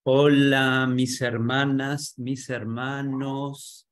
Hola, mis hermanas, mis hermanos.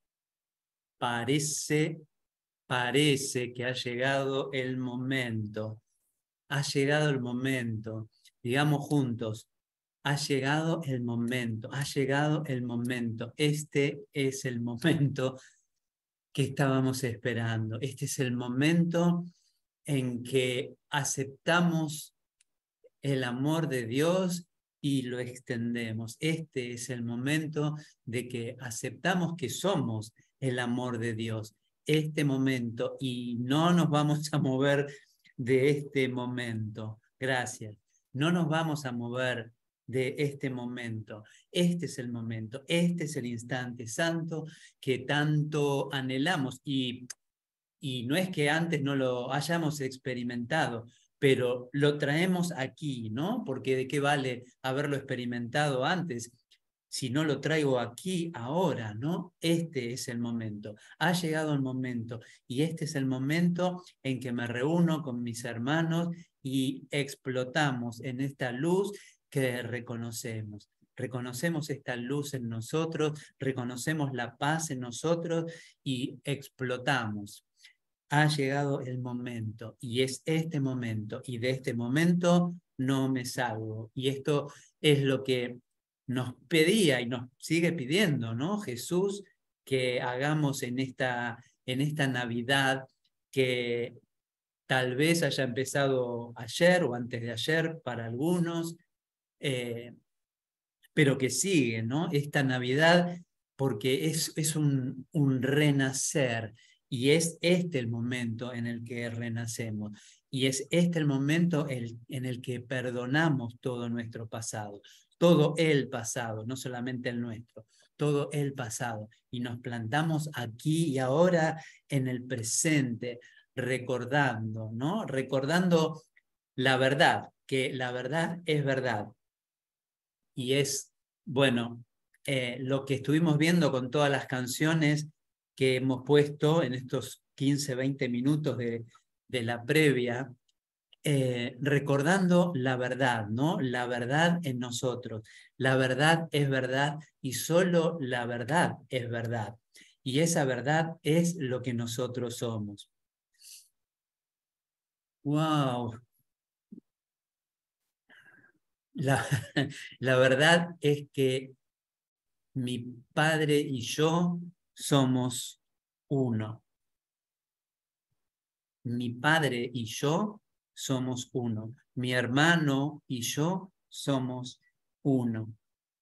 Parece, parece que ha llegado el momento. Ha llegado el momento. Digamos juntos, ha llegado el momento, ha llegado el momento. Este es el momento que estábamos esperando. Este es el momento en que aceptamos el amor de Dios y lo extendemos. Este es el momento de que aceptamos que somos el amor de Dios. Este momento, y no nos vamos a mover de este momento. Gracias. No nos vamos a mover de este momento. Este es el momento, este es el instante santo que tanto anhelamos y no es que antes no lo hayamos experimentado, pero lo traemos aquí, ¿no? Porque de qué vale haberlo experimentado antes si no lo traigo aquí ahora, ¿no? Este es el momento. Ha llegado el momento y este es el momento en que me reúno con mis hermanos y explotamos en esta luz que reconocemos. Reconocemos esta luz en nosotros, reconocemos la paz en nosotros y explotamos. Ha llegado el momento y es este momento y de este momento no me salgo. Y esto es lo que nos pedía y nos sigue pidiendo, ¿no? Jesús, que hagamos en esta Navidad que tal vez haya empezado ayer o antes de ayer para algunos, eh, pero que sigue, ¿no? Esta Navidad, porque es un renacer y es este el momento en el que renacemos y es este el momento en el que perdonamos todo nuestro pasado, todo el pasado, no solamente el nuestro, todo el pasado y nos plantamos aquí y ahora en el presente, recordando, ¿no? Recordando la verdad, que la verdad es verdad y es, bueno, lo que estuvimos viendo con todas las canciones que hemos puesto en estos 15, 20 minutos de la previa, recordando la verdad, ¿no? La verdad en nosotros. La verdad es verdad y solo la verdad es verdad. Y esa verdad es lo que nosotros somos. ¡Wow! La, la verdad es que mi padre y yo somos uno. Mi padre y yo somos uno. Mi hermano y yo somos uno.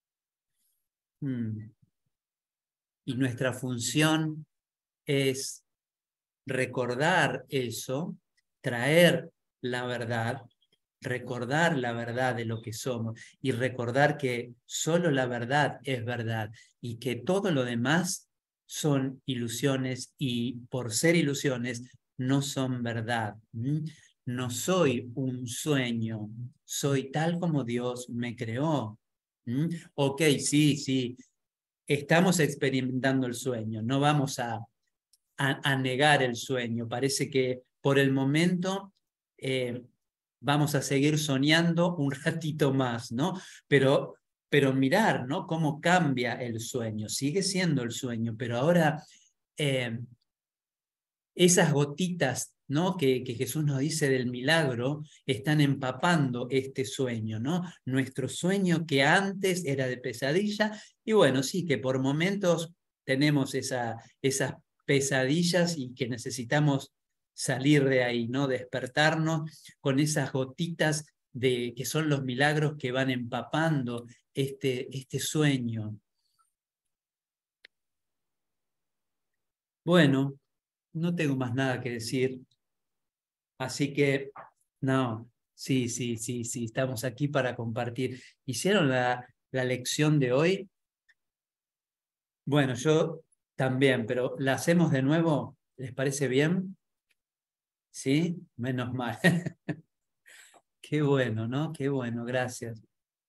Mm. Y nuestra función es recordar eso, traer la verdad, recordar la verdad de lo que somos y recordar que solo la verdad es verdad y que todo lo demás son ilusiones y por ser ilusiones no son verdad. No soy un sueño, soy tal como Dios me creó. Ok, sí, sí, estamos experimentando el sueño, no vamos a negar el sueño. Parece que por el momento vamos a seguir soñando un ratito más, ¿no? Pero mirar, ¿no? Cómo cambia el sueño. Sigue siendo el sueño, pero ahora eh, esas gotitas, ¿no? Que Jesús nos dice del milagro, están empapando este sueño, ¿no? Nuestro sueño que antes era de pesadilla, y bueno, sí, que por momentos tenemos esas pesadillas y que necesitamos salir de ahí, ¿no? Despertarnos con esas gotitas que son los milagros que van empapando este sueño. Bueno, no tengo más nada que decir. Así que, no, sí, sí, sí, sí, estamos aquí para compartir. ¿Hicieron la lección de hoy? Bueno, yo también, pero ¿la hacemos de nuevo? ¿Les parece bien? Sí, menos mal. Qué bueno, ¿no? Qué bueno, gracias.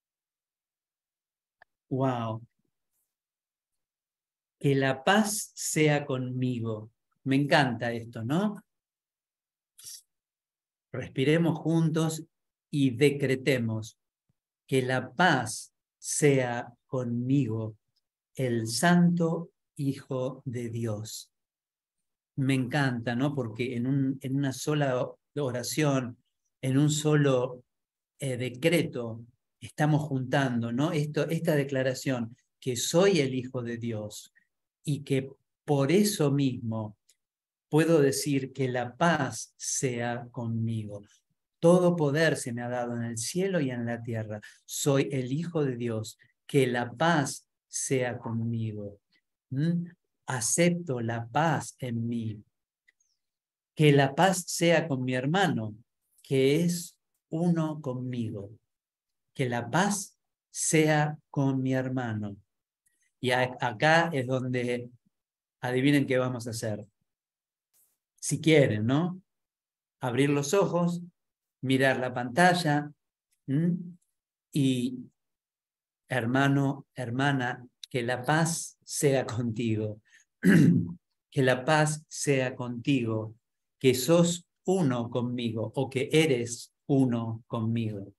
Wow. Que la paz sea conmigo. Me encanta esto, ¿no? Respiremos juntos y decretemos que la paz sea conmigo, el Santo Hijo de Dios. Me encanta, ¿no? Porque en una sola oración, en un solo decreto, estamos juntando, ¿no? Esta declaración, que soy el Hijo de Dios y que por eso mismo puedo decir que la paz sea conmigo. Todo poder se me ha dado en el cielo y en la tierra. Soy el Hijo de Dios. Que la paz sea conmigo. Acepto la paz en mí. Que la paz sea con mi hermano, que es uno conmigo. Que la paz sea con mi hermano. Y acá es donde adivinen qué vamos a hacer. Si quieren, ¿no? Abrir los ojos, mirar la pantalla, y hermano, hermana, que la paz sea contigo. Que la paz sea contigo, que sos uno conmigo o que eres uno conmigo.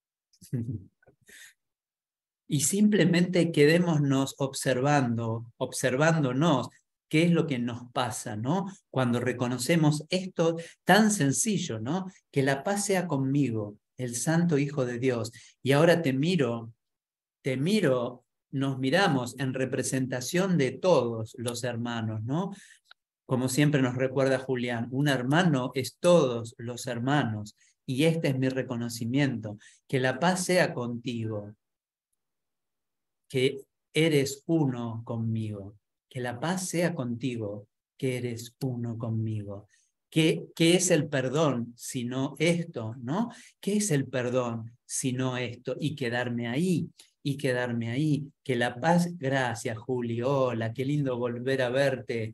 Y simplemente quedémonos observándonos qué es lo que nos pasa, ¿no? Cuando reconocemos esto tan sencillo, ¿no? Que la paz sea conmigo, el Santo Hijo de Dios. Y ahora te miro, nos miramos en representación de todos los hermanos, ¿no? Como siempre nos recuerda Julián, un hermano es todos los hermanos. Y este es mi reconocimiento, que la paz sea contigo, que eres uno conmigo, que la paz sea contigo, que eres uno conmigo. ¿Qué es el perdón sino esto, no? ¿Qué es el perdón sino esto? Y quedarme ahí, que la paz, gracias Juli, hola, qué lindo volver a verte.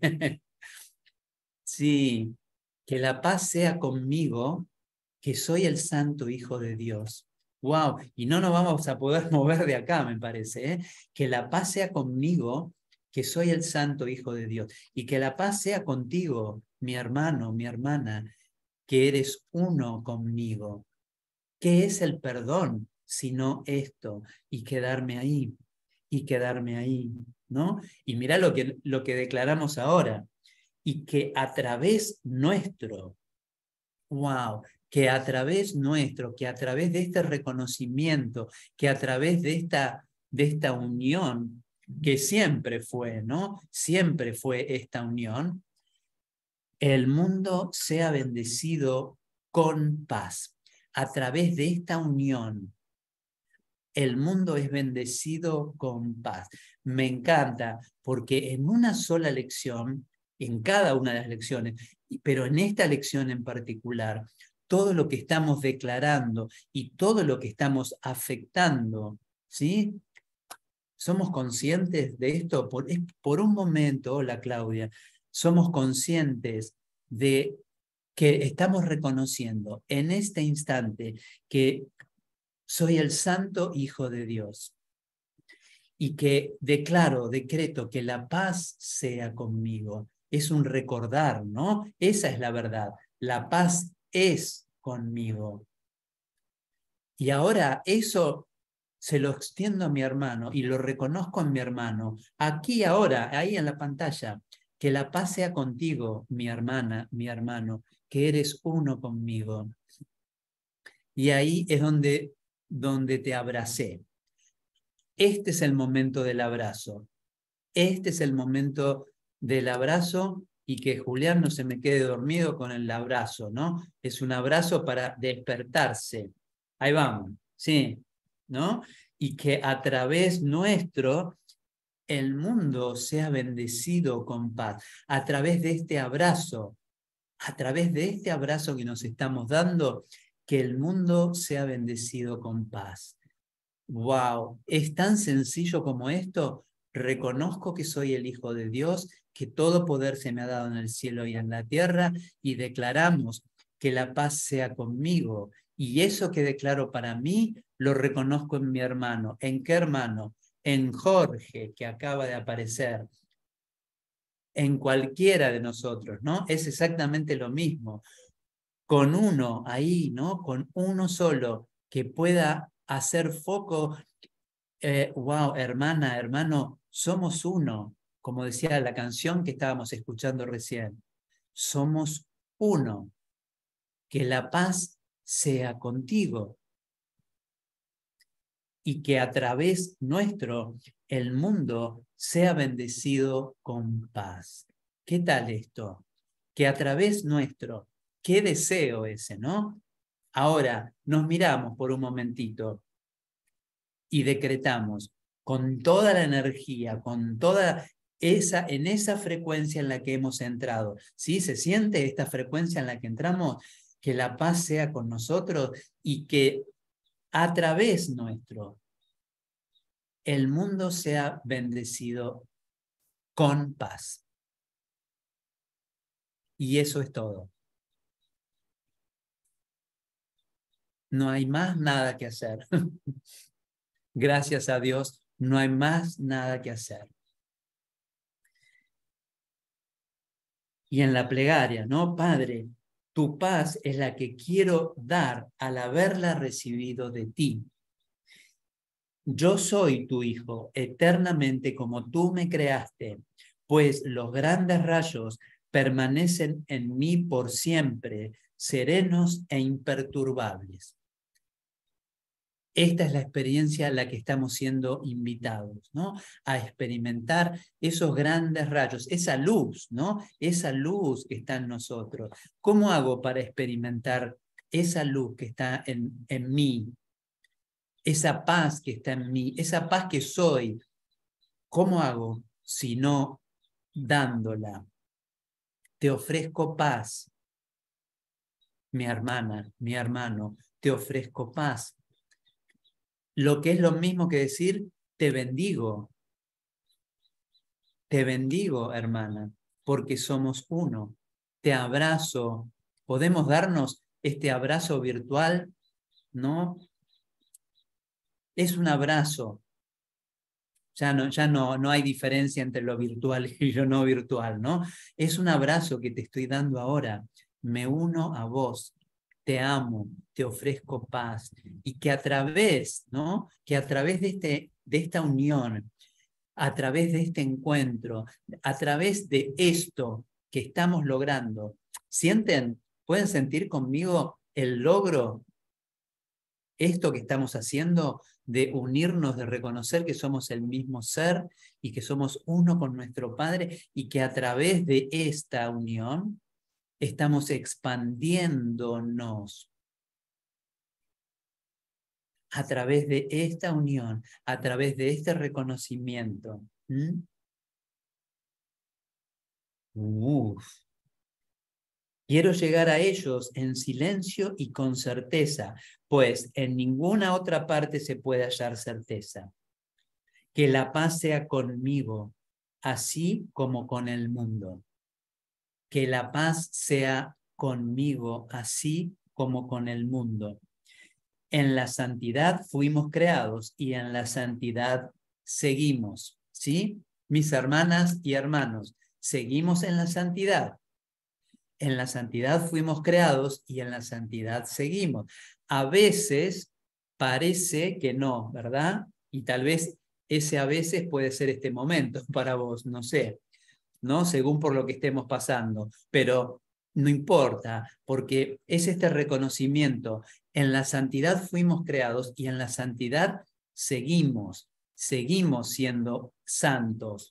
Sí, que la paz sea conmigo, que soy el Santo Hijo de Dios. Wow, y no nos vamos a poder mover de acá, me parece, ¿eh? Que la paz sea conmigo, que soy el Santo Hijo de Dios, y que la paz sea contigo, mi hermano, mi hermana, que eres uno conmigo. ¿Qué es el perdón sino esto? Y quedarme ahí, ¿no? Y mirá lo que declaramos ahora, y que a través nuestro, wow, que a través nuestro, que a través de este reconocimiento, que a través de esta unión, que siempre fue, ¿no? Siempre fue esta unión, el mundo sea bendecido con paz. A través de esta unión, el mundo es bendecido con paz. Me encanta, porque en una sola lección, en cada una de las lecciones, pero en esta lección en particular, todo lo que estamos declarando y todo lo que estamos afectando, ¿sí? ¿Somos conscientes de esto? Por un momento, hola Claudia, somos conscientes de que estamos reconociendo en este instante que soy el Santo Hijo de Dios y que decreto que la paz sea conmigo. Es un recordar, ¿no? Esa es la verdad. La paz es conmigo. Y ahora eso se lo extiendo a mi hermano y lo reconozco en mi hermano. Aquí ahora, ahí en la pantalla, que la paz sea contigo, mi hermana, mi hermano, que eres uno conmigo. Y ahí es donde te abracé. Este es el momento del abrazo. Este es el momento del abrazo y que Julián no se me quede dormido con el abrazo, ¿no? Es un abrazo para despertarse. Ahí vamos, sí, ¿no? Y que a través nuestro el mundo sea bendecido con paz. A través de este abrazo, a través de este abrazo que nos estamos dando, que el mundo sea bendecido con paz. Wow, es tan sencillo como esto. Reconozco que soy el Hijo de Dios, que todo poder se me ha dado en el cielo y en la tierra, y declaramos que la paz sea conmigo. Y eso que declaro para mí, lo reconozco en mi hermano. ¿En qué hermano? En Jorge, que acaba de aparecer. En cualquiera de nosotros, ¿no? Es exactamente lo mismo. Con uno ahí, ¿no? Con uno solo que pueda hacer foco wow, hermana, hermano, somos uno, como decía la canción que estábamos escuchando recién. Somos uno. Que la paz sea contigo y que a través nuestro el mundo sea bendecido con paz. ¿Qué tal esto? Que a través nuestro, qué deseo ese, ¿no? Ahora nos miramos por un momentito y decretamos con toda la energía, con toda en esa frecuencia en la que hemos entrado. ¿Sí? ¿Se siente esta frecuencia en la que entramos? Que la paz sea con nosotros y que a través nuestro el mundo sea bendecido con paz. Y eso es todo. No hay más nada que hacer. Gracias a Dios, no hay más nada que hacer. Y en la plegaria, ¿no? Padre, tu paz es la que quiero dar al haberla recibido de ti. Yo soy tu hijo, eternamente como tú me creaste, pues los grandes rayos permanecen en mí por siempre, serenos e imperturbables. Esta es la experiencia a la que estamos siendo invitados, ¿no? A experimentar esos grandes rayos, esa luz, ¿no? Esa luz que está en nosotros. ¿Cómo hago para experimentar esa luz que está en mí? Esa paz que está en mí, esa paz que soy. ¿Cómo hago si no dándola? Te ofrezco paz, mi hermana, mi hermano, te ofrezco paz. Lo que es lo mismo que decir, te bendigo, hermana, porque somos uno. Te abrazo. Podemos darnos este abrazo virtual, ¿no? Es un abrazo. Ya no hay diferencia entre lo virtual y lo no virtual, ¿no? Es un abrazo que te estoy dando ahora. Me uno a vos, te amo, te ofrezco paz y que a través, ¿no? Que a través de esta unión, a través de este encuentro, a través de esto que estamos logrando, ¿sienten? ¿Pueden sentir conmigo el logro esto que estamos haciendo de unirnos, de reconocer que somos el mismo ser y que somos uno con nuestro Padre y que a través de esta unión estamos expandiéndonos? A través de esta unión, a través de este reconocimiento. Uf. Quiero llegar a ellos en silencio y con certeza, pues en ninguna otra parte se puede hallar certeza. Que la paz sea conmigo, así como con el mundo. Que la paz sea conmigo, así como con el mundo. En la santidad fuimos creados y en la santidad seguimos, ¿sí? Mis hermanas y hermanos, seguimos en la santidad. En la santidad fuimos creados y en la santidad seguimos. A veces parece que no, ¿verdad? Y tal vez ese a veces puede ser este momento para vos, no sé, ¿no? Según por lo que estemos pasando, pero no importa, porque es este reconocimiento. En la santidad fuimos creados y en la santidad seguimos siendo santos.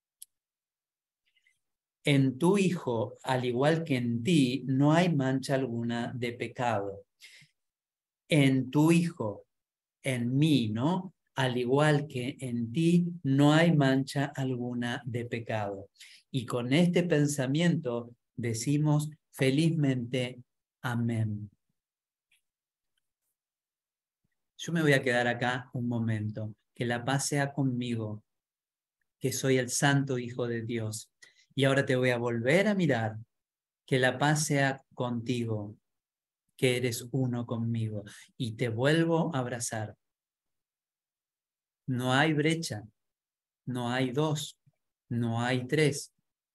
En tu Hijo, al igual que en ti, no hay mancha alguna de pecado. En tu Hijo, en mí, ¿no? Al igual que en ti, no hay mancha alguna de pecado. Y con este pensamiento decimos felizmente, amén. Yo me voy a quedar acá un momento. Que la paz sea conmigo, que soy el santo Hijo de Dios. Y ahora te voy a volver a mirar. Que la paz sea contigo, que eres uno conmigo. Y te vuelvo a abrazar. No hay brecha, no hay dos, no hay tres.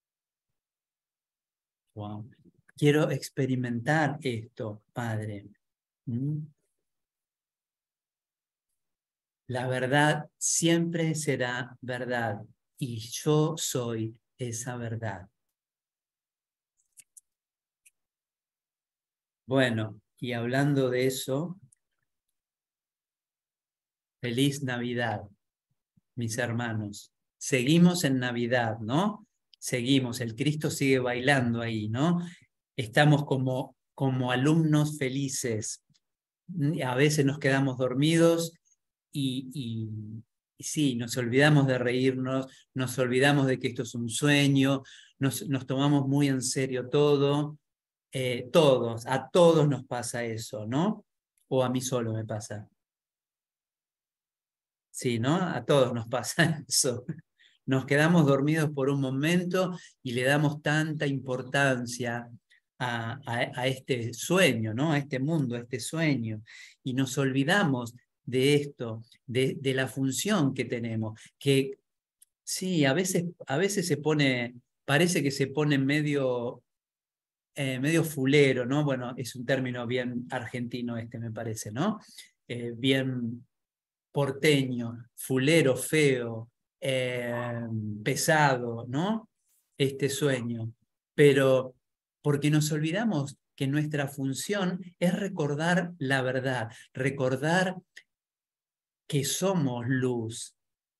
Wow. Quiero experimentar esto, Padre. ¿Mm? La verdad siempre será verdad y yo soy esa verdad. Bueno, y hablando de eso, feliz Navidad, mis hermanos. Seguimos en Navidad, ¿no? Seguimos, el Cristo sigue bailando ahí, ¿no? Estamos como alumnos felices. A veces nos quedamos dormidos y sí, nos olvidamos de reírnos, nos olvidamos de que esto es un sueño, nos tomamos muy en serio todo. A todos nos pasa eso, ¿no? O a mí solo me pasa. Sí, ¿no? A todos nos pasa eso. Nos quedamos dormidos por un momento y le damos tanta importancia a este sueño, ¿no? A este mundo, a este sueño. Y nos olvidamos de esto, de la función que tenemos, que sí, a veces se pone, parece que se pone medio fulero, ¿no? Bueno, es un término bien argentino este, me parece, ¿no? Bien porteño, fulero, feo, pesado, ¿no? Este sueño. Pero porque nos olvidamos que nuestra función es recordar la verdad, recordar que somos luz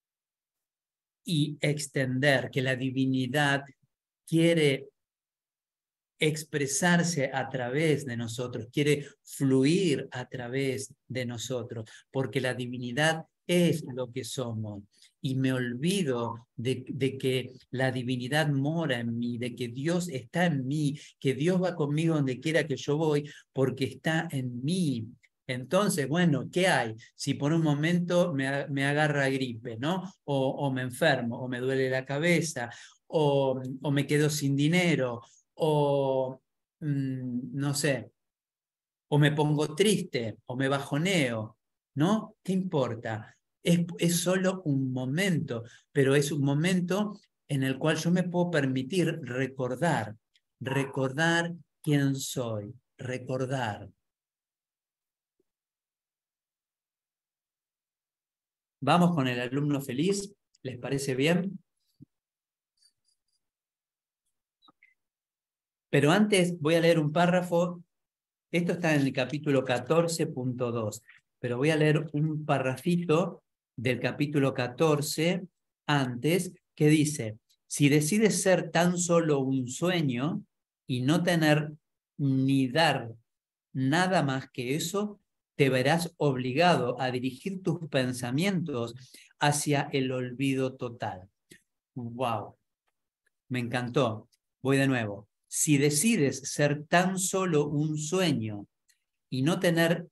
y extender, que la divinidad quiere expresarse a través de nosotros, quiere fluir a través de nosotros, porque la divinidad es lo que somos. Y me olvido de que la divinidad mora en mí, de que Dios está en mí, que Dios va conmigo donde quiera que yo voy, porque está en mí. Entonces, bueno, ¿qué hay? Si por un momento me agarra gripe, ¿no? O me enfermo, o me duele la cabeza, o me quedo sin dinero, o no sé, o me pongo triste, o me bajoneo, ¿no? ¿Qué importa? Es solo un momento, pero es un momento en el cual yo me puedo permitir recordar quién soy, recordar. Vamos con el alumno feliz, ¿les parece bien? Pero antes voy a leer un párrafo. Esto está en el capítulo 14.2, pero voy a leer un parrafito del capítulo 14 antes que dice, si decides ser tan solo un sueño y no tener ni dar nada más que eso, te verás obligado a dirigir tus pensamientos hacia el olvido total. ¡Wow! Me encantó. Voy de nuevo. Si decides ser tan solo un sueño y no tener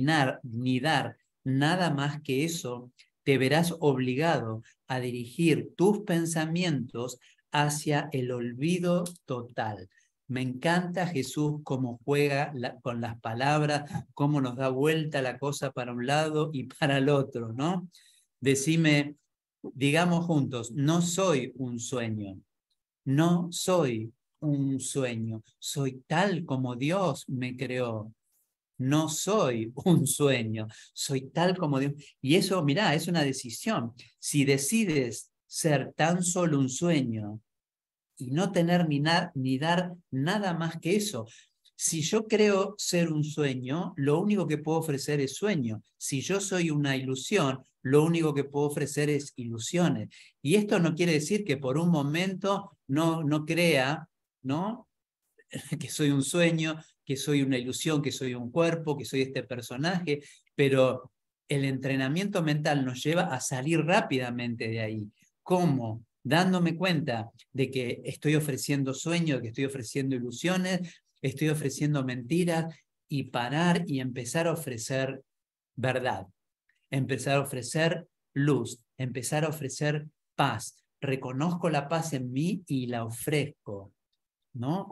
ni dar nada más que eso, te verás obligado a dirigir tus pensamientos hacia el olvido total. Me encanta Jesús cómo juega con las palabras, cómo nos da vuelta la cosa para un lado y para el otro, ¿no? Decime, digamos juntos, no soy un sueño, no soy un sueño, soy tal como Dios me creó. No soy un sueño, soy tal como Dios. Y eso, mirá, es una decisión. Si decides ser tan solo un sueño y no tener ni dar nada más que eso, si yo creo ser un sueño, lo único que puedo ofrecer es sueño. Si yo soy una ilusión, lo único que puedo ofrecer es ilusiones. Y esto no quiere decir que por un momento no crea, ¿no? Que soy un sueño, que soy una ilusión, que soy un cuerpo, que soy este personaje, pero el entrenamiento mental nos lleva a salir rápidamente de ahí. ¿Cómo? Dándome cuenta de que estoy ofreciendo sueños, que estoy ofreciendo ilusiones, estoy ofreciendo mentiras y parar y empezar a ofrecer verdad, empezar a ofrecer luz, empezar a ofrecer paz. Reconozco la paz en mí y la ofrezco, ¿no?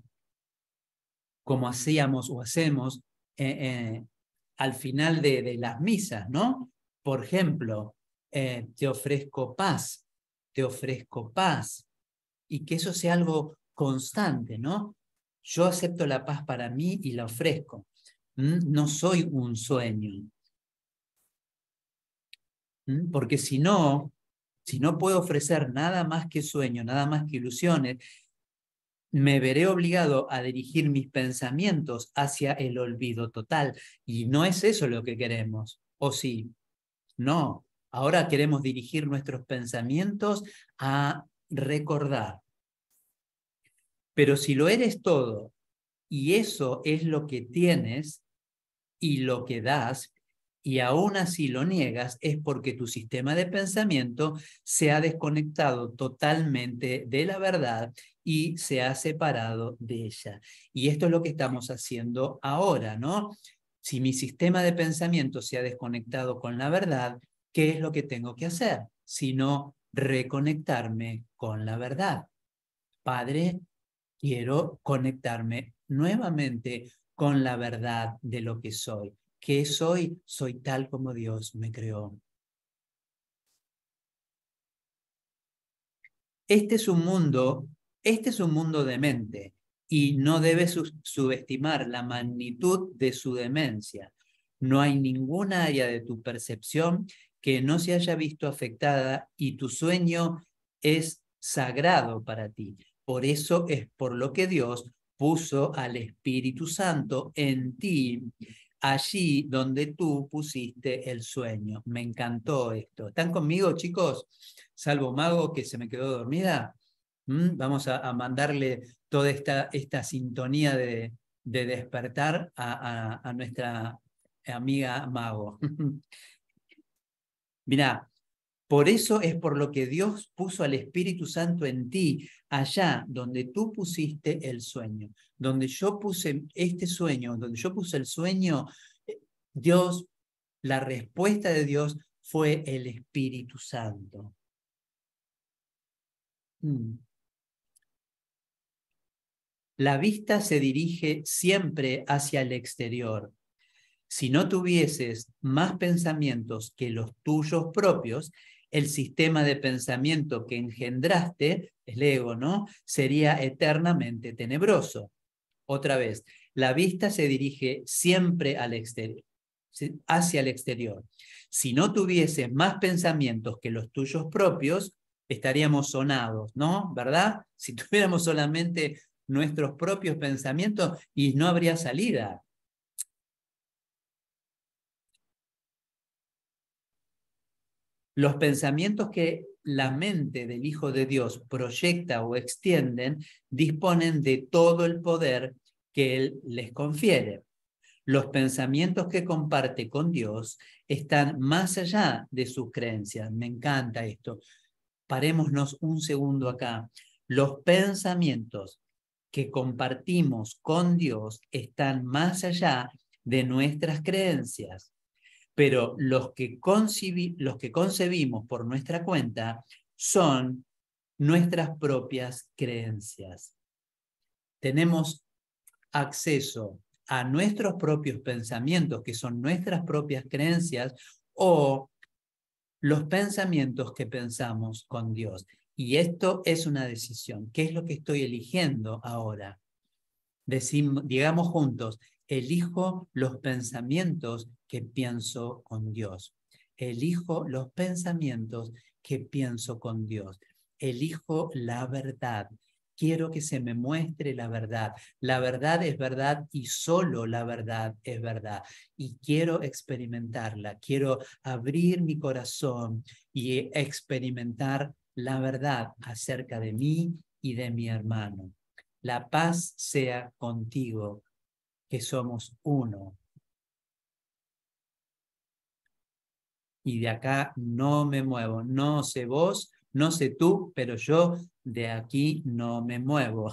Como hacíamos o hacemos al final de las misas, ¿no? Por ejemplo, te ofrezco paz, te ofrezco paz, y que eso sea algo constante, ¿no? Yo acepto la paz para mí y la ofrezco. No soy un sueño. Porque si no puedo ofrecer nada más que sueño, nada más que ilusiones, me veré obligado a dirigir mis pensamientos hacia el olvido total. Y no es eso lo que queremos. ¿O sí? No. Ahora queremos dirigir nuestros pensamientos a recordar. Pero si lo eres todo y eso es lo que tienes y lo que das, y aún así lo niegas, es porque tu sistema de pensamiento se ha desconectado totalmente de la verdad y se ha separado de ella. Y esto es lo que estamos haciendo ahora, ¿no? Si mi sistema de pensamiento se ha desconectado con la verdad, ¿qué es lo que tengo que hacer? Sino reconectarme con la verdad. Padre, quiero conectarme nuevamente con la verdad de lo que soy. ¿Qué soy? Soy tal como Dios me creó. Este es un mundo, este es un mundo demente y no debes subestimar la magnitud de su demencia. No hay ninguna área de tu percepción que no se haya visto afectada y tu sueño es sagrado para ti. Por eso es por lo que Dios puso al Espíritu Santo en ti, allí donde tú pusiste el sueño. Me encantó esto. ¿Están conmigo, chicos? Salvo Mago, que se me quedó dormida. Vamos a mandarle toda esta sintonía de despertar a nuestra amiga Mago. Mirá, por eso es por lo que Dios puso al Espíritu Santo en ti, allá donde tú pusiste el sueño. Donde yo puse este sueño, donde yo puse el sueño, Dios, la respuesta de Dios fue el Espíritu Santo. La vista se dirige siempre hacia el exterior. Si no tuvieses más pensamientos que los tuyos propios, el sistema de pensamiento que engendraste, el ego, ¿no? Sería eternamente tenebroso. Otra vez, la vista se dirige siempre al exterior, hacia el exterior. Si no tuvieses más pensamientos que los tuyos propios, estaríamos sonados, ¿no? ¿Verdad? Si tuviéramos solamente nuestros propios pensamientos y no habría salida. Los pensamientos que la mente del Hijo de Dios proyecta o extienden disponen de todo el poder que Él les confiere. Los pensamientos que comparte con Dios están más allá de sus creencias. Me encanta esto. Parémonos un segundo acá. Los pensamientos que compartimos con Dios están más allá de nuestras creencias, pero los que concebimos por nuestra cuenta son nuestras propias creencias. Tenemos acceso a nuestros propios pensamientos, que son nuestras propias creencias, o los pensamientos que pensamos con Dios. Y esto es una decisión. ¿Qué es lo que estoy eligiendo ahora? Digamos juntos, elijo los pensamientos que pienso con Dios. Elijo los pensamientos que pienso con Dios. Elijo la verdad. Quiero que se me muestre la verdad. La verdad es verdad y solo la verdad es verdad. Y quiero experimentarla. Quiero abrir mi corazón y experimentar la verdad acerca de mí y de mi hermano. La paz sea contigo, que somos uno. Y de acá no me muevo. No sé vos, no sé tú, pero yo de aquí no me muevo.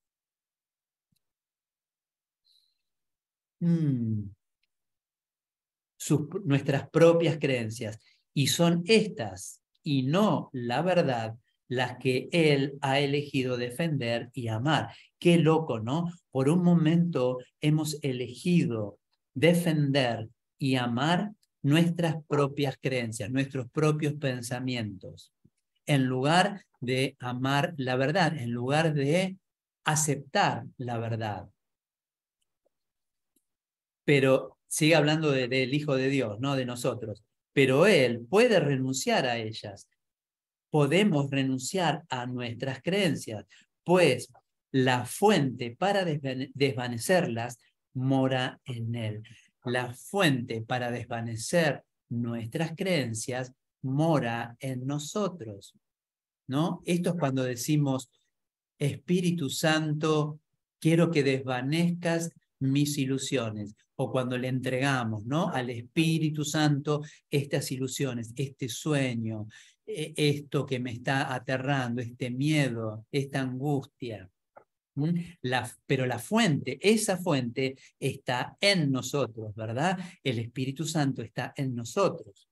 Nuestras propias creencias. Y son estas, y no la verdad, las que él ha elegido defender y amar. Qué loco, ¿no? Por un momento hemos elegido defender y amar nuestras propias creencias, nuestros propios pensamientos, en lugar de amar la verdad, en lugar de aceptar la verdad. Pero sigue hablando del Hijo de Dios, no de nosotros. pero Él puede renunciar a ellas. Podemos renunciar a nuestras creencias, pues la fuente para desvanecerlas mora en Él. La fuente para desvanecer nuestras creencias mora en nosotros, ¿no? Esto es cuando decimos, Espíritu Santo, quiero que desvanezcas mis ilusiones. O cuando le entregamos, ¿no?, al Espíritu Santo estas ilusiones, este sueño, esto que me está aterrando, este miedo, esta angustia. Pero la fuente, esa fuente está en nosotros, ¿verdad? El Espíritu Santo está en nosotros.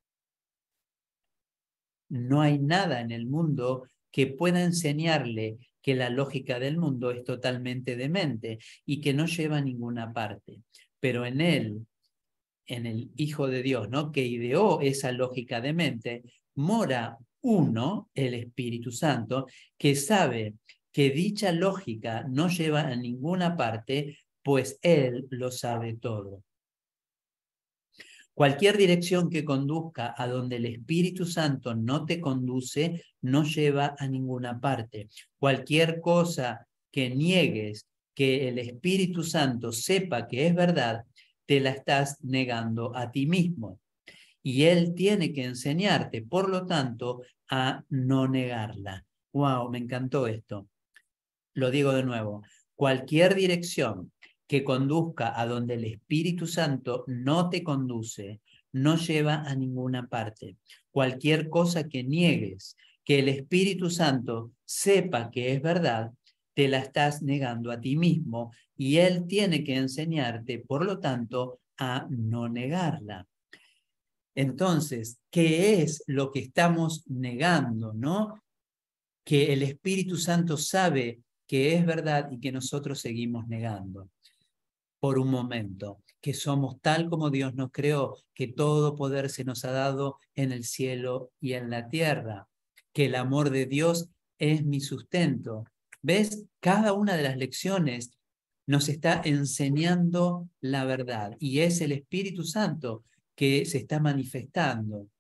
No hay nada en el mundo que pueda enseñarle que la lógica del mundo es totalmente demente y que no lleva a ninguna parte. Pero en él, en el Hijo de Dios, ¿no?, que ideó esa lógica demente, mora uno, el Espíritu Santo, que sabe que dicha lógica no lleva a ninguna parte, pues él lo sabe todo. Cualquier dirección que conduzca a donde el Espíritu Santo no te conduce, no lleva a ninguna parte. Cualquier cosa que niegues que el Espíritu Santo sepa que es verdad, te la estás negando a ti mismo. Y Él tiene que enseñarte, por lo tanto, a no negarla. ¡Wow! Me encantó esto. Lo digo de nuevo. Cualquier dirección que conduzca a donde el Espíritu Santo no te conduce, no lleva a ninguna parte. Cualquier cosa que niegues, que el Espíritu Santo sepa que es verdad, te la estás negando a ti mismo y Él tiene que enseñarte, por lo tanto, a no negarla. Entonces, ¿qué es lo que estamos negando, no? Que el Espíritu Santo sabe que es verdad y que nosotros seguimos negando. Por un momento, que somos tal como Dios nos creó, que todo poder se nos ha dado en el cielo y en la tierra, que el amor de Dios es mi sustento. ¿Ves? Cada una de las lecciones nos está enseñando la verdad y es el Espíritu Santo que se está manifestando.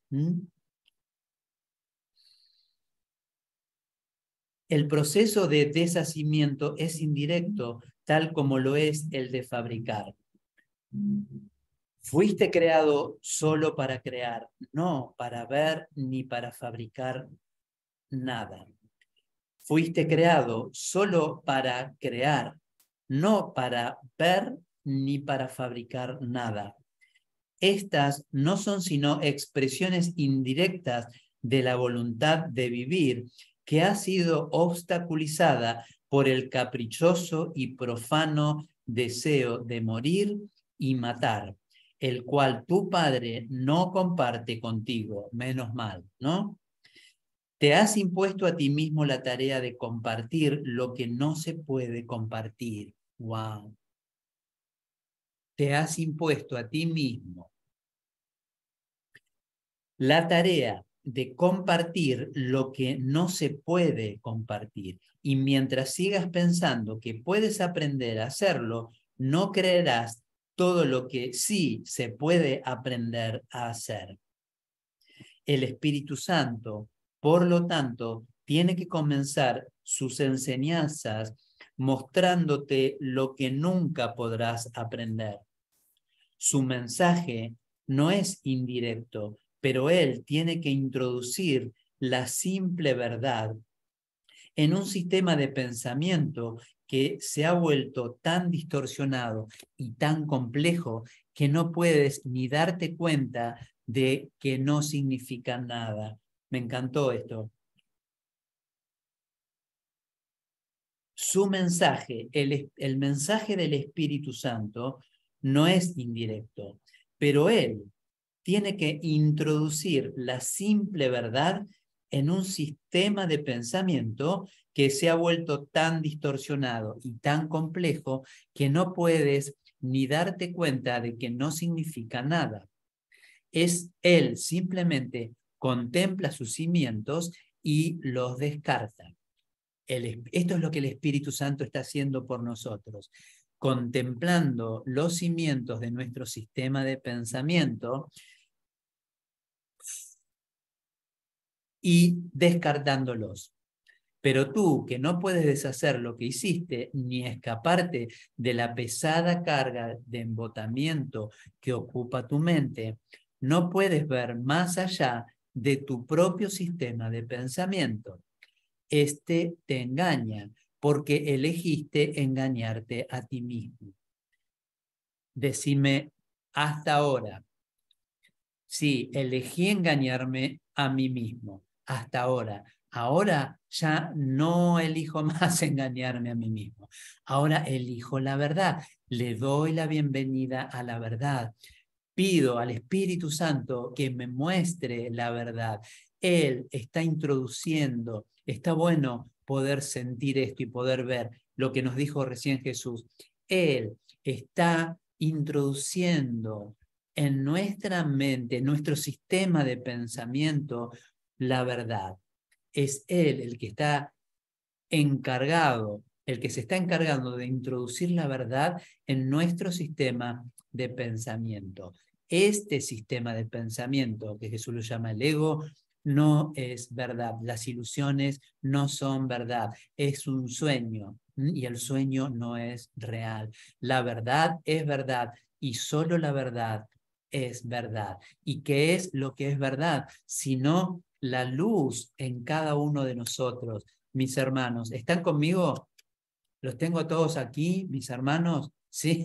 El proceso de deshacimiento es indirecto, tal como lo es el de fabricar. Fuiste creado solo para crear, no para ver ni para fabricar nada. Fuiste creado solo para crear, no para ver ni para fabricar nada. Estas no son sino expresiones indirectas de la voluntad de vivir que ha sido obstaculizada por el caprichoso y profano deseo de morir y matar, el cual tu padre no comparte contigo, menos mal, ¿no? Te has impuesto a ti mismo la tarea de compartir lo que no se puede compartir. ¡Wow! Te has impuesto a ti mismo la tarea de compartir lo que no se puede compartir. Y mientras sigas pensando que puedes aprender a hacerlo, no creerás todo lo que sí se puede aprender a hacer. El Espíritu Santo, por lo tanto, tiene que comenzar sus enseñanzas mostrándote lo que nunca podrás aprender. Su mensaje no es indirecto, pero él tiene que introducir la simple verdad en un sistema de pensamiento que se ha vuelto tan distorsionado y tan complejo que no puedes ni darte cuenta de que no significa nada. Me encantó esto. Su mensaje, el mensaje del Espíritu Santo, no es indirecto, pero él tiene que introducir la simple verdad en un sistema de pensamiento que se ha vuelto tan distorsionado y tan complejo que no puedes ni darte cuenta de que no significa nada. Él simplemente contempla sus cimientos y los descarta. Esto es lo que el Espíritu Santo está haciendo por nosotros, contemplando los cimientos de nuestro sistema de pensamiento, y descartándolos. Pero tú, que no puedes deshacer lo que hiciste, ni escaparte de la pesada carga de embotamiento que ocupa tu mente, no puedes ver más allá de tu propio sistema de pensamiento. Este te engaña porque elegiste engañarte a ti mismo. Decime hasta ahora. Sí, elegí engañarme a mí mismo hasta ahora. Ahora ya no elijo más engañarme a mí mismo. Ahora elijo la verdad. Le doy la bienvenida a la verdad. Pido al Espíritu Santo que me muestre la verdad. Él está introduciendo. Está bueno poder sentir esto y poder ver lo que nos dijo recién Jesús. Él está introduciendo en nuestra mente, en nuestro sistema de pensamiento, la verdad. Es Él el que está encargado, el que se está encargando de introducir la verdad en nuestro sistema de pensamiento. Este sistema de pensamiento, que Jesús lo llama el ego, no es verdad. Las ilusiones no son verdad. Es un sueño y el sueño no es real. La verdad es verdad y solo la verdad es verdad. ¿Y qué es lo que es verdad? Sino la luz en cada uno de nosotros. Mis hermanos, ¿están conmigo? ¿Los tengo todos aquí, mis hermanos? Sí.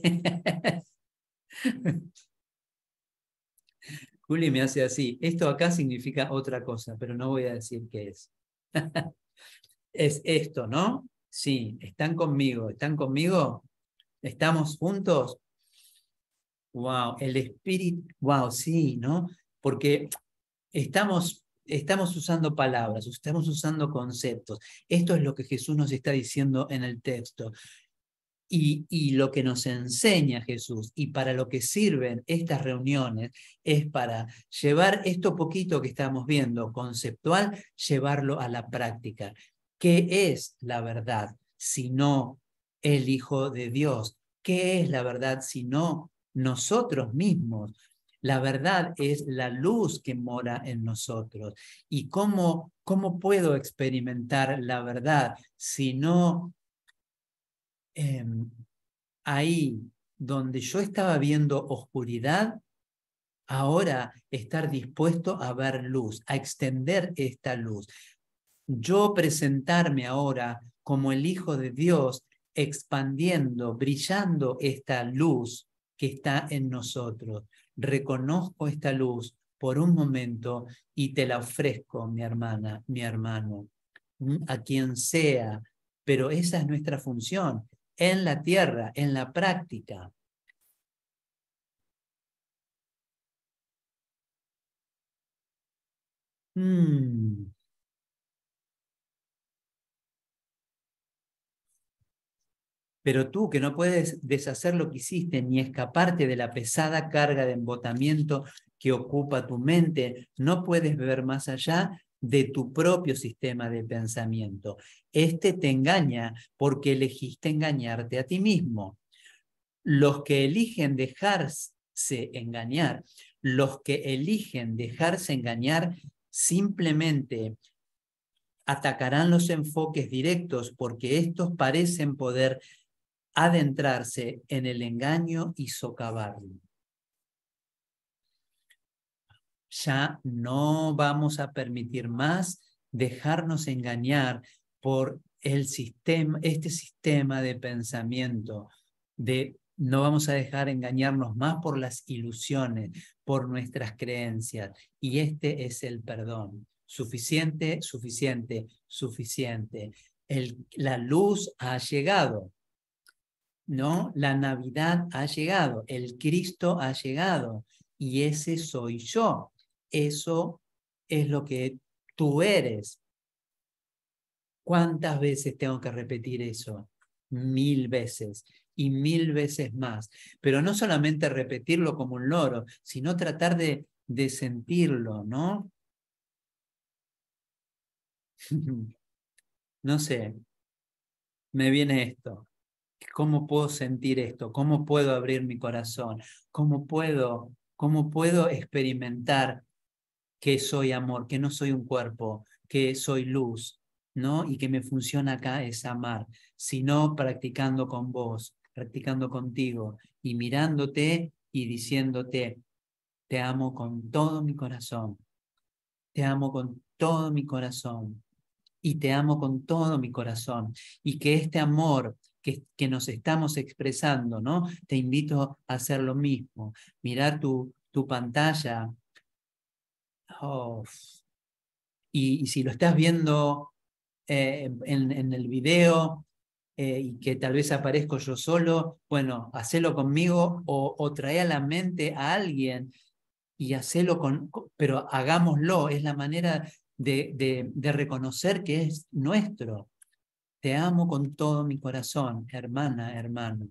Juli me hace así. Esto acá significa otra cosa, pero no voy a decir qué es. Es esto, ¿no? Sí, están conmigo. ¿Están conmigo? ¿Estamos juntos? Wow, el espíritu, wow, sí, ¿no? Porque estamos usando palabras, estamos usando conceptos. Esto es lo que Jesús nos está diciendo en el texto. Y lo que nos enseña Jesús y para lo que sirven estas reuniones es para llevar esto poquito que estamos viendo conceptual, llevarlo a la práctica. ¿Qué es la verdad si no el Hijo de Dios? ¿Qué es la verdad si no nosotros mismos? La verdad es la luz que mora en nosotros. ¿Y cómo puedo experimentar la verdad si no ahí donde yo estaba viendo oscuridad, ahora estar dispuesto a ver luz, a extender esta luz? Yo presentarme ahora como el Hijo de Dios, expandiendo, brillando esta luz que está en nosotros. Reconozco esta luz por un momento y te la ofrezco, mi hermana, mi hermano, a quien sea, pero esa es nuestra función en la tierra, en la práctica. Mm. Pero tú que no puedes deshacer lo que hiciste ni escaparte de la pesada carga de embotamiento que ocupa tu mente, no puedes ver más allá de tu propio sistema de pensamiento. Este te engaña porque elegiste engañarte a ti mismo. Los que eligen dejarse engañar, los que eligen dejarse engañar simplemente atacarán los enfoques directos porque estos parecen poder adentrarse en el engaño y socavarlo. Ya no vamos a permitir más dejarnos engañar por el sistema, este sistema de pensamiento. No vamos a dejar engañarnos más por las ilusiones, por nuestras creencias. Y este es el perdón. Suficiente, suficiente, suficiente. La luz ha llegado. ¿No? La Navidad ha llegado, el Cristo ha llegado y ese soy yo. Eso es lo que tú eres. ¿Cuántas veces tengo que repetir eso? 1000 veces y 1000 veces más. Pero no solamente repetirlo como un loro, sino tratar de sentirlo, ¿no? No sé, me viene esto. ¿Cómo puedo sentir esto? ¿Cómo puedo abrir mi corazón? ¿Cómo puedo experimentar que soy amor, que no soy un cuerpo, que soy luz, ¿no? Y que me funciona acá es amar, sino practicando con vos, practicando contigo y mirándote y diciéndote, te amo con todo mi corazón, te amo con todo mi corazón y te amo con todo mi corazón. Y que este amor que nos estamos expresando, ¿no? Te invito a hacer lo mismo, mirar tu pantalla. Oh, y si lo estás viendo en el video y que tal vez aparezco yo solo, bueno, hacelo conmigo o trae a la mente a alguien y hacelo pero hagámoslo, es la manera de reconocer que es nuestro. Te amo con todo mi corazón, hermana, hermano.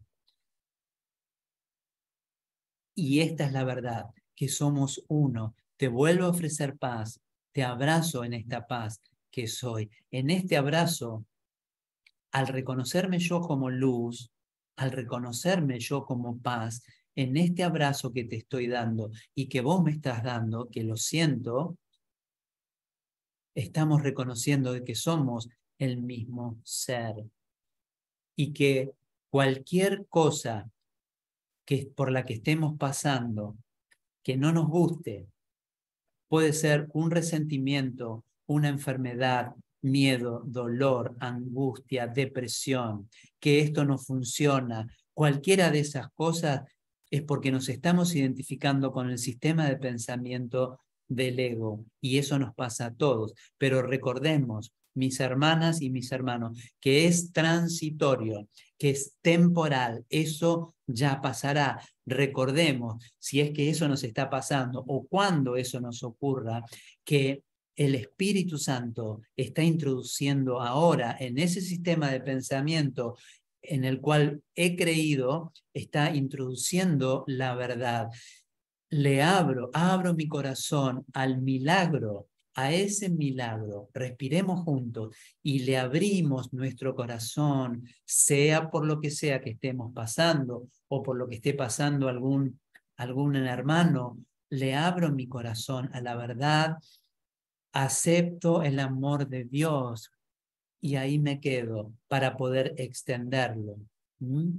Y esta es la verdad, que somos uno. Te vuelvo a ofrecer paz, te abrazo en esta paz que soy. En este abrazo, al reconocerme yo como luz, al reconocerme yo como paz, en este abrazo que te estoy dando y que vos me estás dando, que lo siento, estamos reconociendo de que somos el mismo ser y que cualquier cosa por la que estemos pasando, que no nos guste, puede ser un resentimiento, una enfermedad, miedo, dolor, angustia, depresión, que esto no funciona. Cualquiera de esas cosas es porque nos estamos identificando con el sistema de pensamiento del ego y eso nos pasa a todos. Pero recordemos, mis hermanas y mis hermanos, que es transitorio, que es temporal, eso ya pasará. Recordemos, si es que eso nos está pasando o cuando eso nos ocurra, que el Espíritu Santo está introduciendo ahora en ese sistema de pensamiento en el cual he creído, está introduciendo la verdad. Abro mi corazón al milagro, a ese milagro. Respiremos juntos y le abrimos nuestro corazón, sea por lo que sea que estemos pasando o por lo que esté pasando algún hermano. Le abro mi corazón a la verdad, acepto el amor de Dios y ahí me quedo para poder extenderlo. ¿Mm?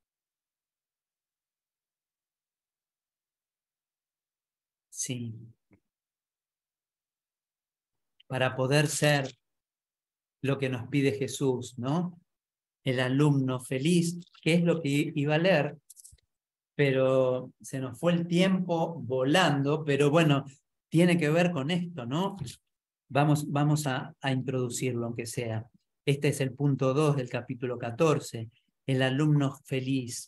Sí, para poder ser lo que nos pide Jesús, ¿no? El alumno feliz, que es lo que iba a leer, pero se nos fue el tiempo volando, pero bueno, tiene que ver con esto, ¿no? Vamos a introducirlo, aunque sea. Este es el punto 2 del capítulo 14, el alumno feliz.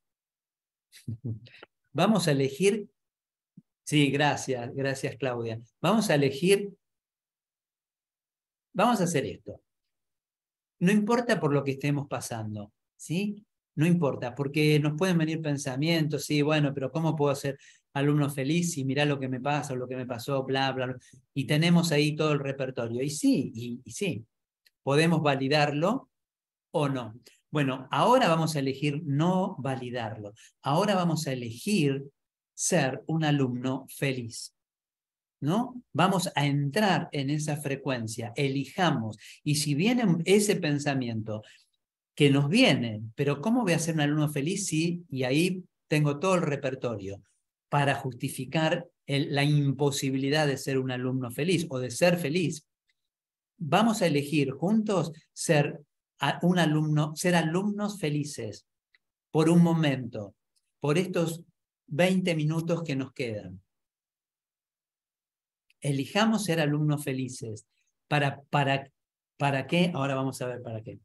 Vamos a elegir, sí, gracias Claudia. Vamos a elegir, vamos a hacer esto. No importa por lo que estemos pasando, ¿sí? No importa, porque nos pueden venir pensamientos, sí, bueno, pero ¿cómo puedo ser alumno feliz si mirá lo que me pasa o lo que me pasó, bla, bla, bla? Y tenemos ahí todo el repertorio. Y sí, y sí, podemos validarlo o no. Bueno, ahora vamos a elegir no validarlo. Ahora vamos a elegir ser un alumno feliz. ¿No? Vamos a entrar en esa frecuencia, elijamos. Y si viene ese pensamiento que nos viene, pero ¿cómo voy a ser un alumno feliz si, y ahí tengo todo el repertorio para justificar la imposibilidad de ser un alumno feliz o de ser feliz? Vamos a elegir juntos ser ser alumnos felices por un momento, por estos 20 minutos que nos quedan. Elijamos ser alumnos felices. ¿Para qué? Ahora vamos a ver para qué.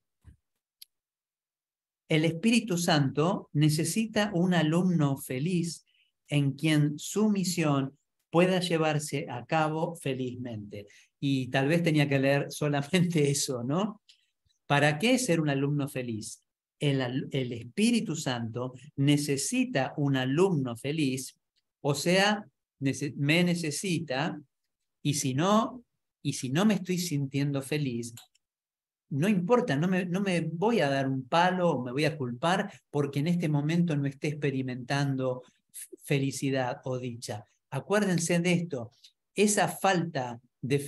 El Espíritu Santo necesita un alumno feliz en quien su misión pueda llevarse a cabo felizmente. Y tal vez tenía que leer solamente eso, ¿no? ¿Para qué ser un alumno feliz? El Espíritu Santo necesita un alumno feliz, o sea, me necesita, y si no, y si no me estoy sintiendo feliz, no importa, no me voy a dar un palo o me voy a culpar porque en este momento no esté experimentando felicidad o dicha. Acuérdense de esto, esa falta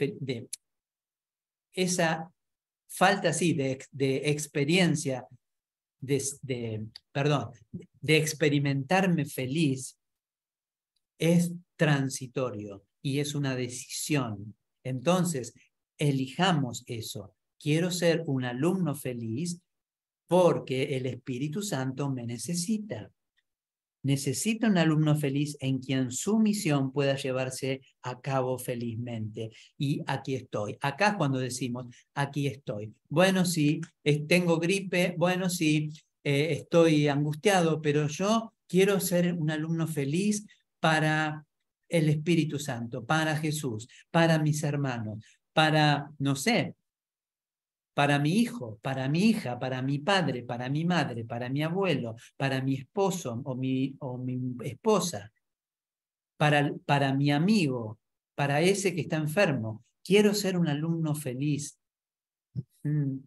esa falta, sí, de experiencia, perdón, de experimentarme feliz, es transitorio y es una decisión. Entonces, elijamos eso. Quiero ser un alumno feliz porque el Espíritu Santo me necesita. Necesito un alumno feliz en quien su misión pueda llevarse a cabo felizmente. Y aquí estoy. Acá cuando decimos, aquí estoy. Bueno, sí, tengo gripe, bueno, sí, estoy angustiado, pero yo quiero ser un alumno feliz para el Espíritu Santo, para Jesús, para mis hermanos, para, no sé, para mi hijo, para mi hija, para mi padre, para mi madre, para mi abuelo, para mi esposo o mi esposa, para mi amigo, para ese que está enfermo. Quiero ser un alumno feliz. Mm.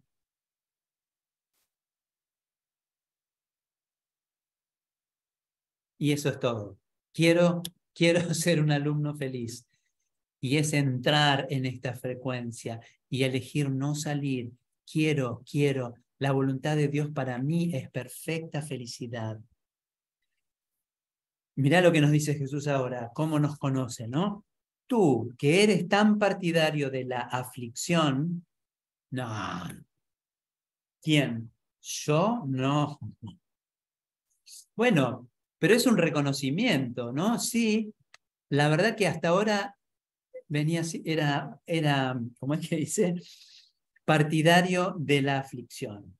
Y eso es todo. Quiero ser un alumno feliz. Y es entrar en esta frecuencia y elegir no salir. Quiero. La voluntad de Dios para mí es perfecta felicidad. Mirá lo que nos dice Jesús ahora, cómo nos conoce, ¿no? Tú, que eres tan partidario de la aflicción, no, ¿quién? Yo no. Bueno, pero es un reconocimiento, ¿no? Sí, la verdad que hasta ahora venía, era, ¿cómo es que dice? Partidario de la aflicción.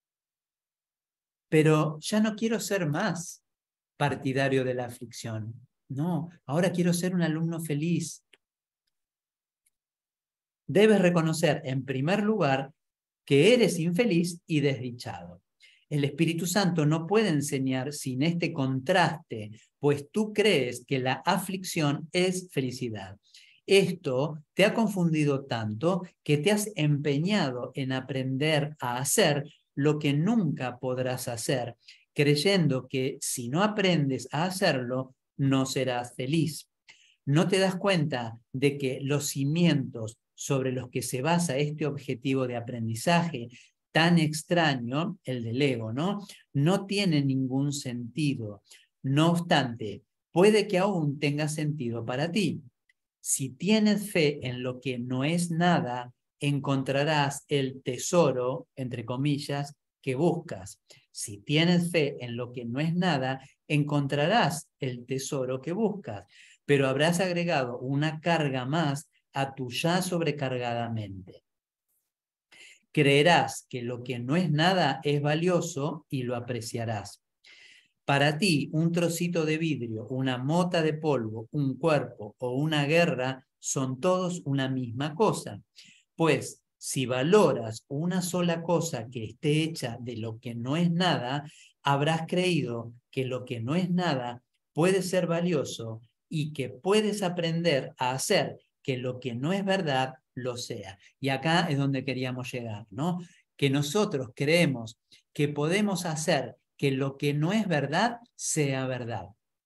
Pero ya no quiero ser más partidario de la aflicción. No, ahora quiero ser un alumno feliz. Debes reconocer, en primer lugar, que eres infeliz y desdichado. El Espíritu Santo no puede enseñar sin este contraste, pues tú crees que la aflicción es felicidad. Esto te ha confundido tanto que te has empeñado en aprender a hacer lo que nunca podrás hacer, creyendo que si no aprendes a hacerlo, no serás feliz. ¿No te das cuenta de que los cimientos sobre los que se basa este objetivo de aprendizaje tan extraño, el del ego, no tiene ningún sentido? No obstante, puede que aún tenga sentido para ti. Si tienes fe en lo que no es nada, encontrarás el tesoro, entre comillas, que buscas. Si tienes fe en lo que no es nada, encontrarás el tesoro que buscas, pero habrás agregado una carga más a tu ya sobrecargada mente. Creerás que lo que no es nada es valioso y lo apreciarás. Para ti, un trocito de vidrio, una mota de polvo, un cuerpo o una guerra son todos una misma cosa. Pues si valoras una sola cosa que esté hecha de lo que no es nada, habrás creído que lo que no es nada puede ser valioso y que puedes aprender a hacer que lo que no es verdad lo sea. Y acá es donde queríamos llegar, ¿no? Que nosotros creemos que podemos hacer que lo que no es verdad sea verdad.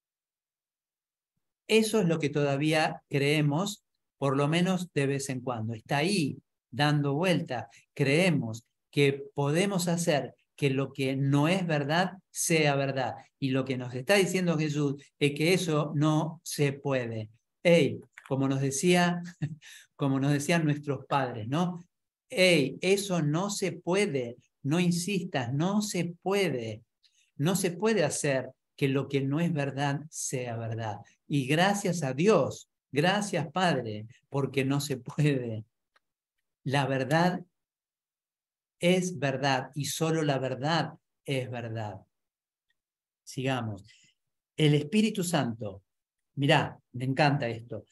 Eso es lo que todavía creemos, por lo menos de vez en cuando. Está ahí, dando vuelta. Creemos que podemos hacer que lo que no es verdad sea verdad. Y lo que nos está diciendo Jesús es que eso no se puede. Hey, como nos decían nuestros padres, ¿no? Hey, eso no se puede. No insistas, no se puede. No se puede hacer que lo que no es verdad sea verdad. Y gracias a Dios, gracias Padre, porque no se puede. La verdad es verdad y solo la verdad es verdad. Sigamos. El Espíritu Santo, mirá, me encanta esto.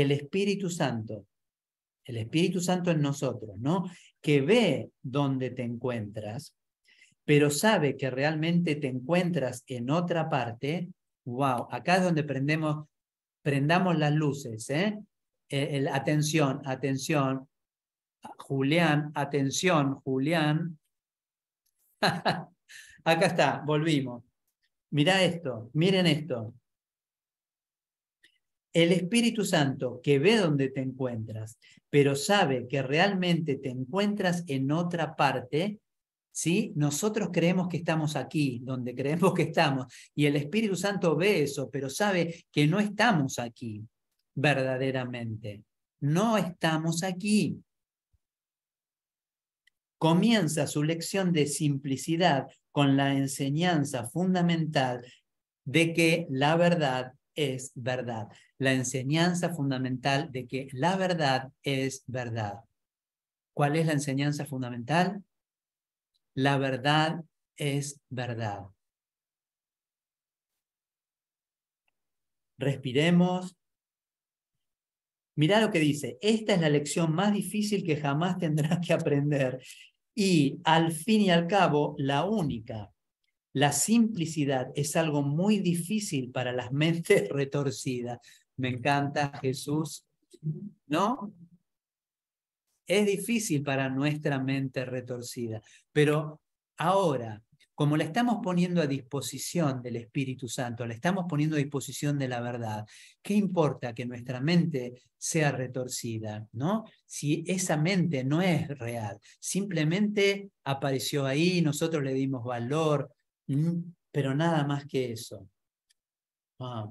El Espíritu Santo en nosotros, ¿no? Que ve dónde te encuentras, pero sabe que realmente te encuentras en otra parte. Wow, acá es donde prendamos las luces, ¿eh? Atención, atención, Julián, atención, Julián. Acá está, volvimos. Mirá esto, miren esto. El Espíritu Santo que ve dónde te encuentras, pero sabe que realmente te encuentras en otra parte, ¿sí? Nosotros creemos que estamos aquí, donde creemos que estamos, y el Espíritu Santo ve eso, pero sabe que no estamos aquí verdaderamente. No estamos aquí. Comienza su lección de simplicidad con la enseñanza fundamental de que la verdad es verdad. La enseñanza fundamental de que la verdad es verdad. ¿Cuál es la enseñanza fundamental? La verdad es verdad. Respiremos. Mirá lo que dice. Esta es la lección más difícil que jamás tendrás que aprender. Y al fin y al cabo, la única. La simplicidad es algo muy difícil para las mentes retorcidas. Me encanta Jesús, ¿no? Es difícil para nuestra mente retorcida, pero ahora, como la estamos poniendo a disposición del Espíritu Santo, la estamos poniendo a disposición de la verdad, ¿qué importa que nuestra mente sea retorcida, ¿no? Si esa mente no es real, simplemente apareció ahí, nosotros le dimos valor, pero nada más que eso. Ah.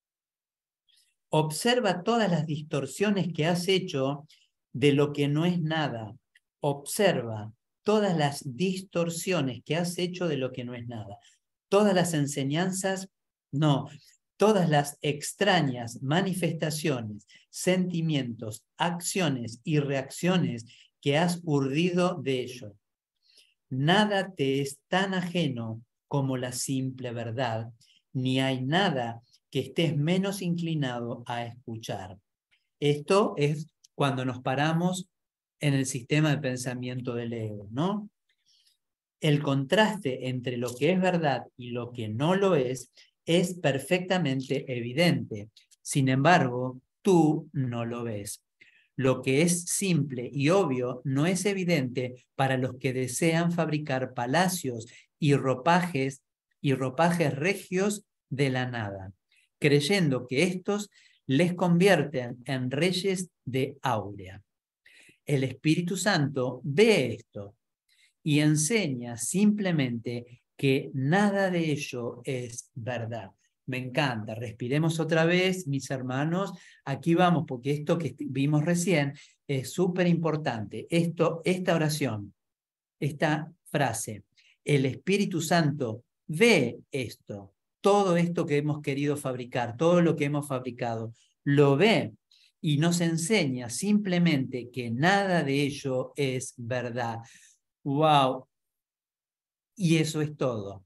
Observa todas las distorsiones que has hecho de lo que no es nada. Observa todas las distorsiones que has hecho de lo que no es nada. Todas las enseñanzas, no, todas las extrañas manifestaciones, sentimientos, acciones y reacciones que has urdido de ello. Nada te es tan ajeno como la simple verdad, ni hay nada que estés menos inclinado a escuchar. Esto es cuando nos paramos en el sistema de pensamiento del ego, ¿no? El contraste entre lo que es verdad y lo que no lo es perfectamente evidente. Sin embargo, tú no lo ves. Lo que es simple y obvio no es evidente para los que desean fabricar palacios y ropajes regios de la nada, creyendo que estos les convierten en reyes de áurea. El Espíritu Santo ve esto y enseña simplemente que nada de ello es verdad. Me encanta. Respiremos otra vez, mis hermanos. Aquí vamos, porque esto que vimos recién es súper importante. Esta oración, esta frase, el Espíritu Santo ve esto, todo esto que hemos querido fabricar, todo lo que hemos fabricado, lo ve y nos enseña simplemente que nada de ello es verdad. ¡Wow! Y eso es todo.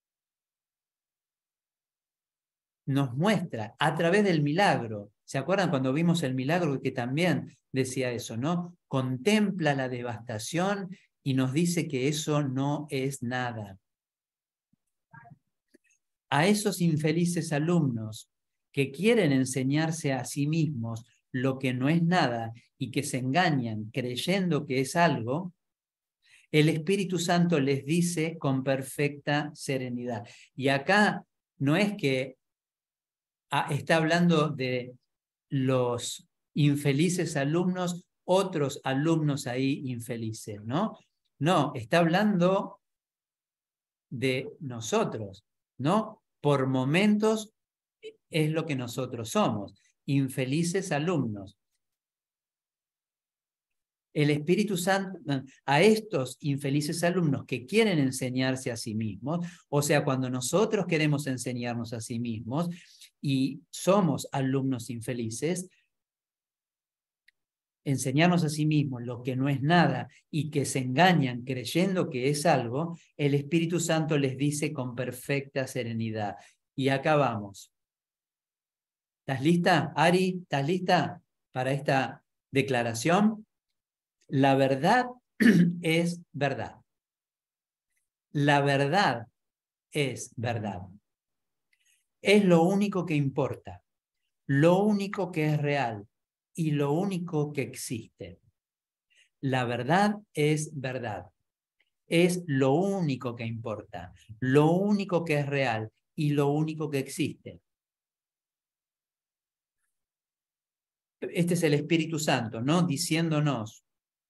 Nos muestra a través del milagro. ¿Se acuerdan cuando vimos el milagro que también decía eso, no? Contempla la devastación y nos dice que eso no es nada. A esos infelices alumnos que quieren enseñarse a sí mismos lo que no es nada y que se engañan creyendo que es algo, el Espíritu Santo les dice con perfecta serenidad. Y acá no es que está hablando de los infelices alumnos, otros alumnos ahí infelices, ¿no? No, está hablando de nosotros, ¿no? Por momentos es lo que nosotros somos, infelices alumnos. El Espíritu Santo, a estos infelices alumnos que quieren enseñarse a sí mismos, o sea, cuando nosotros queremos enseñarnos a sí mismos y somos alumnos infelices, enseñarnos a sí mismos lo que no es nada y que se engañan creyendo que es algo, el Espíritu Santo les dice con perfecta serenidad. Y acá vamos. ¿Estás lista, Ari? ¿Estás lista para esta declaración? La verdad es verdad. La verdad es verdad. Es lo único que importa, lo único que es real y lo único que existe. La verdad es verdad. Es lo único que importa, lo único que es real y lo único que existe. Este es el Espíritu Santo, ¿no? Diciéndonos,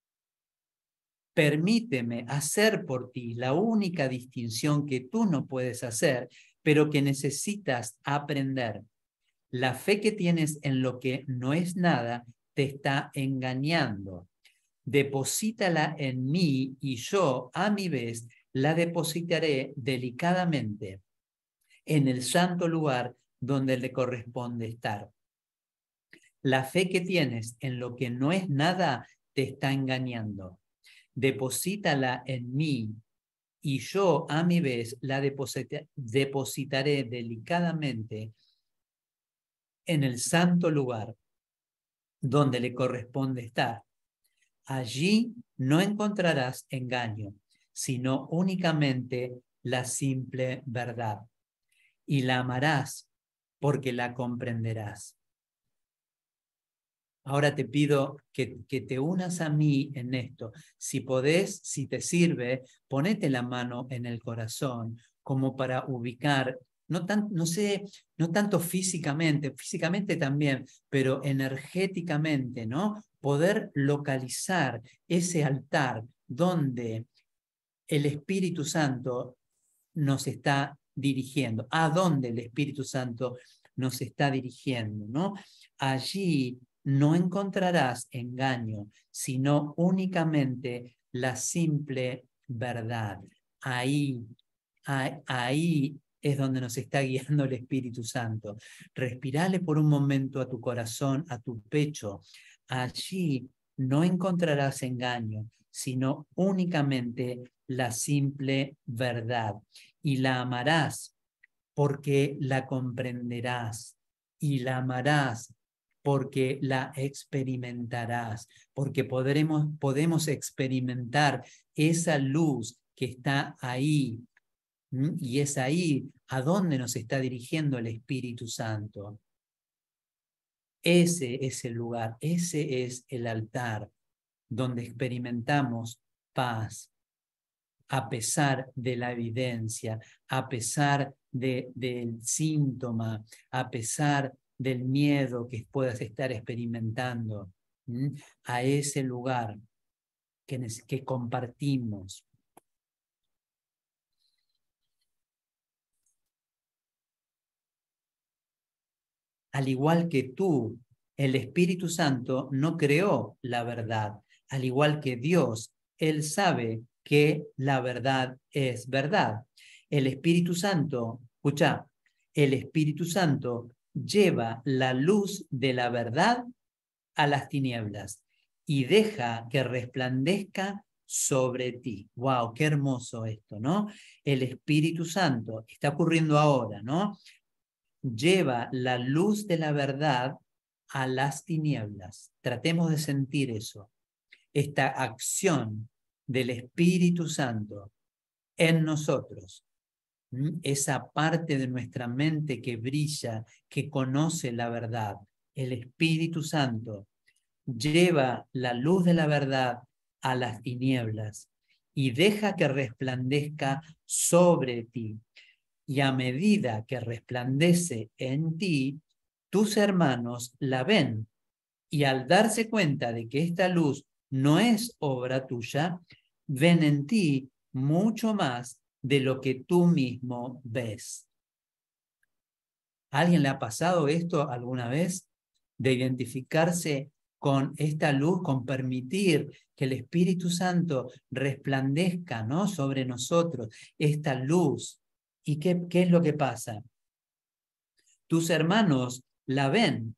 permíteme hacer por ti la única distinción que tú no puedes hacer, pero que necesitas aprender. La fe que tienes en lo que no es nada te está engañando. Deposítala en mí y yo, a mi vez, la depositaré delicadamente en el santo lugar donde le corresponde estar. La fe que tienes en lo que no es nada te está engañando. Deposítala en mí y yo, a mi vez, la depositaré delicadamente en el santo lugar donde le corresponde estar. Allí no encontrarás engaño, sino únicamente la simple verdad. Y la amarás porque la comprenderás. Ahora te pido que te unas a mí en esto. Si podés, si te sirve, ponete la mano en el corazón como para ubicar, no tanto físicamente también, pero energéticamente, ¿no? Poder localizar ese altar donde el Espíritu Santo nos está dirigiendo, a dónde el Espíritu Santo nos está dirigiendo, ¿no? Allí no encontrarás engaño, sino únicamente la simple verdad. Ahí es donde nos está guiando el Espíritu Santo. Respirale por un momento a tu corazón, a tu pecho. Allí no encontrarás engaño, sino únicamente la simple verdad. Y la amarás porque la comprenderás. Y la amarás porque la experimentarás, porque podemos experimentar esa luz que está ahí. Y es ahí a donde nos está dirigiendo el Espíritu Santo. Ese es el lugar, ese es el altar donde experimentamos paz, a pesar de la evidencia, a pesar del síntoma, a pesar del miedo que puedas estar experimentando, a ese lugar que compartimos. Al igual que tú, el Espíritu Santo no creó la verdad. Al igual que Dios, Él sabe que la verdad es verdad. El Espíritu Santo, escucha, el Espíritu Santo lleva la luz de la verdad a las tinieblas y deja que resplandezca sobre ti. ¡Wow! ¡Qué hermoso esto!, ¿no? El Espíritu Santo está ocurriendo ahora, ¿no? Lleva la luz de la verdad a las tinieblas. Tratemos de sentir eso. Esta acción del Espíritu Santo en nosotros. Esa parte de nuestra mente que brilla, que conoce la verdad. El Espíritu Santo lleva la luz de la verdad a las tinieblas y deja que resplandezca sobre ti. Y a medida que resplandece en ti, tus hermanos la ven. Y al darse cuenta de que esta luz no es obra tuya, ven en ti mucho más de lo que tú mismo ves. ¿A alguien le ha pasado esto alguna vez? De identificarse con esta luz, con permitir que el Espíritu Santo resplandezca, ¿no?, sobre nosotros, esta luz. ¿Y qué es lo que pasa? Tus hermanos la ven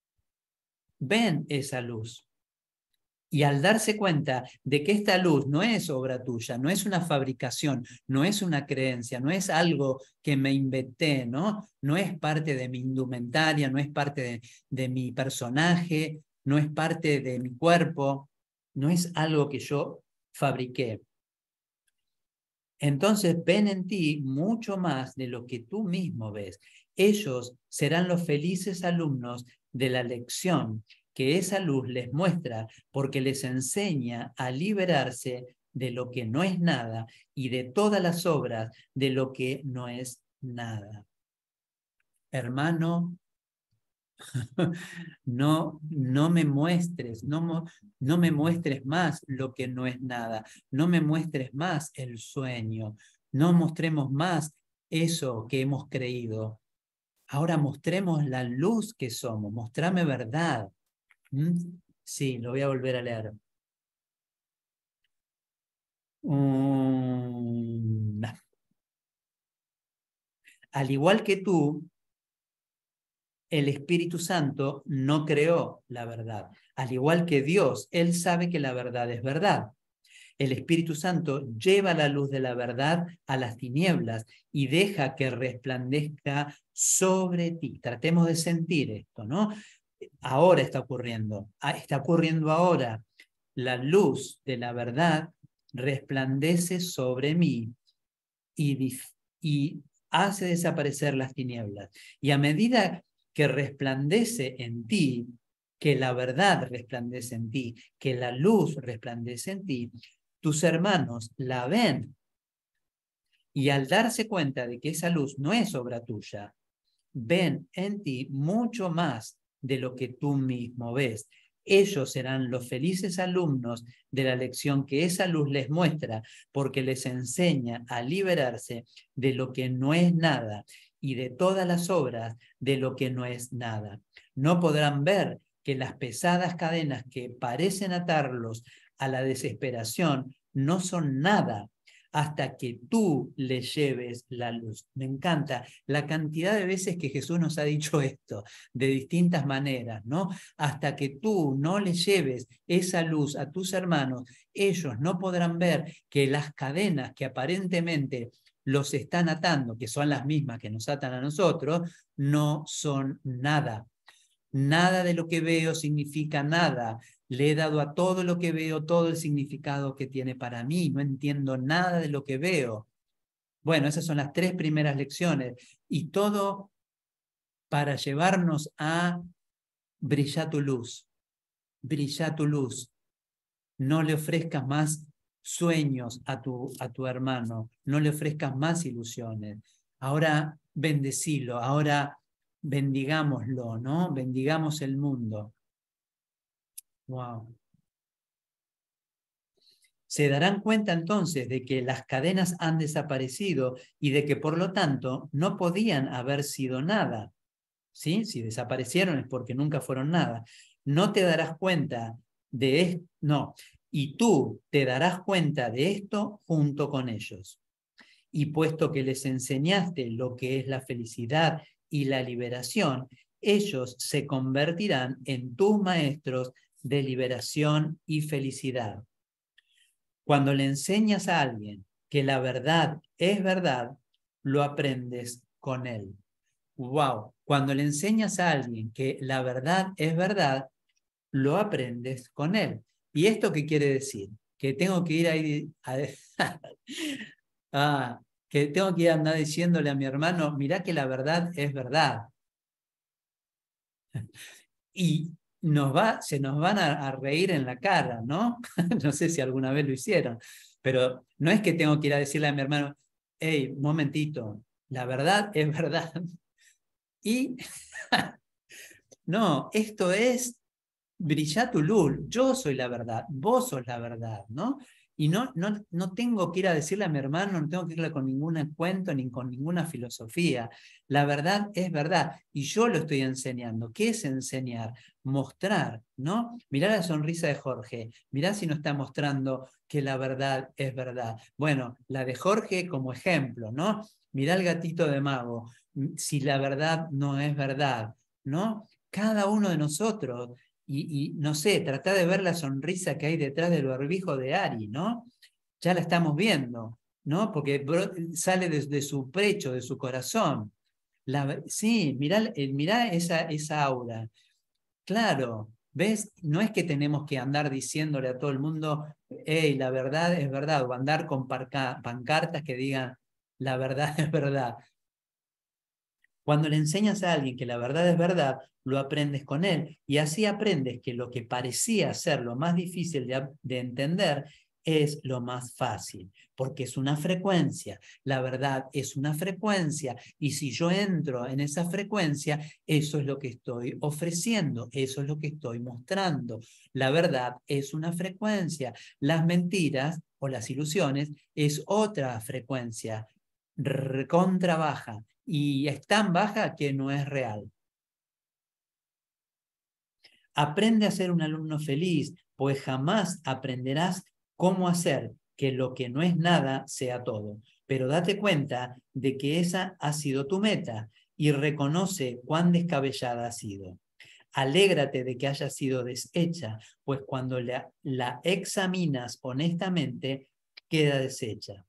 esa luz. Y al darse cuenta de que esta luz no es obra tuya, no es una fabricación, no es una creencia, no es algo que me inventé, ¿no? No es parte de mi indumentaria, no es parte de mi personaje, no es parte de mi cuerpo, no es algo que yo fabriqué. Entonces ven en ti mucho más de lo que tú mismo ves. Ellos serán los felices alumnos de la lección que esa luz les muestra, porque les enseña a liberarse de lo que no es nada y de todas las obras de lo que no es nada. Hermano, No me muestres, no me muestres más lo que no es nada, no me muestres más el sueño, no mostremos más eso que hemos creído. Ahora mostremos la luz que somos, mostrame verdad. ¿Mm? Sí, lo voy a volver a leer. Al igual que tú, el Espíritu Santo no creó la verdad. Al igual que Dios, Él sabe que la verdad es verdad. El Espíritu Santo lleva la luz de la verdad a las tinieblas y deja que resplandezca sobre ti. Tratemos de sentir esto, ¿no? Ahora está ocurriendo ahora. La luz de la verdad resplandece sobre mí y hace desaparecer las tinieblas. Y a medida que resplandece en ti, que la verdad resplandece en ti, que la luz resplandece en ti, tus hermanos la ven y al darse cuenta de que esa luz no es obra tuya, ven en ti mucho más de lo que tú mismo ves. Ellos serán los felices alumnos de la lección que esa luz les muestra, porque les enseña a liberarse de lo que no es nada y de todas las obras de lo que no es nada. No podrán ver que las pesadas cadenas que parecen atarlos a la desesperación no son nada hasta que tú le lleves la luz. Me encanta la cantidad de veces que Jesús nos ha dicho esto, de distintas maneras, ¿no? Hasta que tú no le lleves esa luz a tus hermanos, ellos no podrán ver que las cadenas que aparentemente los están atando, que son las mismas que nos atan a nosotros, no son nada. Nada de lo que veo significa nada. Le he dado a todo lo que veo todo el significado que tiene para mí. No entiendo nada de lo que veo. Bueno, esas son las 3 primeras lecciones. Y todo para llevarnos a brillar tu luz. Brilla tu luz. No le ofrezcas más sueños a tu hermano. No le ofrezcas más ilusiones. Ahora bendecilo. Ahora bendigámoslo, ¿no? Bendigamos el mundo. Wow. Se darán cuenta entonces de que las cadenas han desaparecido y de que por lo tanto no podían haber sido nada. ¿Sí? Si desaparecieron es porque nunca fueron nada. No te darás cuenta de esto, no. Y tú te darás cuenta de esto junto con ellos. Y puesto que les enseñaste lo que es la felicidad y la liberación, ellos se convertirán en tus maestros de liberación y felicidad. Cuando le enseñas a alguien que la verdad es verdad, lo aprendes con él. Wow. Cuando le enseñas a alguien que la verdad es verdad, lo aprendes con él. ¿Y esto qué quiere decir? Que tengo que ir ahí que tengo que ir a andar diciéndole a mi hermano, mirá que la verdad es verdad. Y se nos van a reír en la cara, ¿no? No sé si alguna vez lo hicieron, pero no es que tengo que ir a decirle a mi hermano, hey, un momentito, la verdad es verdad. Y no, esto es brilla tu luz, yo soy la verdad, vos sos la verdad, ¿no? Y no tengo que ir a decirle a mi hermano, no tengo que irle con ningún cuento ni con ninguna filosofía. La verdad es verdad y yo lo estoy enseñando. ¿Qué es enseñar? Mostrar, ¿no? Mirá la sonrisa de Jorge, mirá si no está mostrando que la verdad es verdad. Bueno, la de Jorge como ejemplo, ¿no? Mirá el gatito de Mago, si la verdad no es verdad, ¿no? Cada uno de nosotros y no sé, tratá de ver la sonrisa que hay detrás del barbijo de Ari, ¿no? Ya la estamos viendo, ¿no? Porque sale de su pecho, de su corazón. Sí, mirá esa aura. Claro, ¿ves? No es que tenemos que andar diciéndole a todo el mundo, hey, la verdad es verdad, o andar con pancartas que digan, la verdad es verdad. Cuando le enseñas a alguien que la verdad es verdad, lo aprendes con él y así aprendes que lo que parecía ser lo más difícil de entender es lo más fácil, porque es una frecuencia. La verdad es una frecuencia, y si yo entro en esa frecuencia, eso es lo que estoy ofreciendo, eso es lo que estoy mostrando. La verdad es una frecuencia. Las mentiras o las ilusiones es otra frecuencia, recontra baja, y es tan baja que no es real. Aprende a ser un alumno feliz, pues jamás aprenderás cómo hacer que lo que no es nada sea todo. Pero date cuenta de que esa ha sido tu meta y reconoce cuán descabellada ha sido. Alégrate de que haya sido deshecha, pues cuando la examinas honestamente, queda deshecha.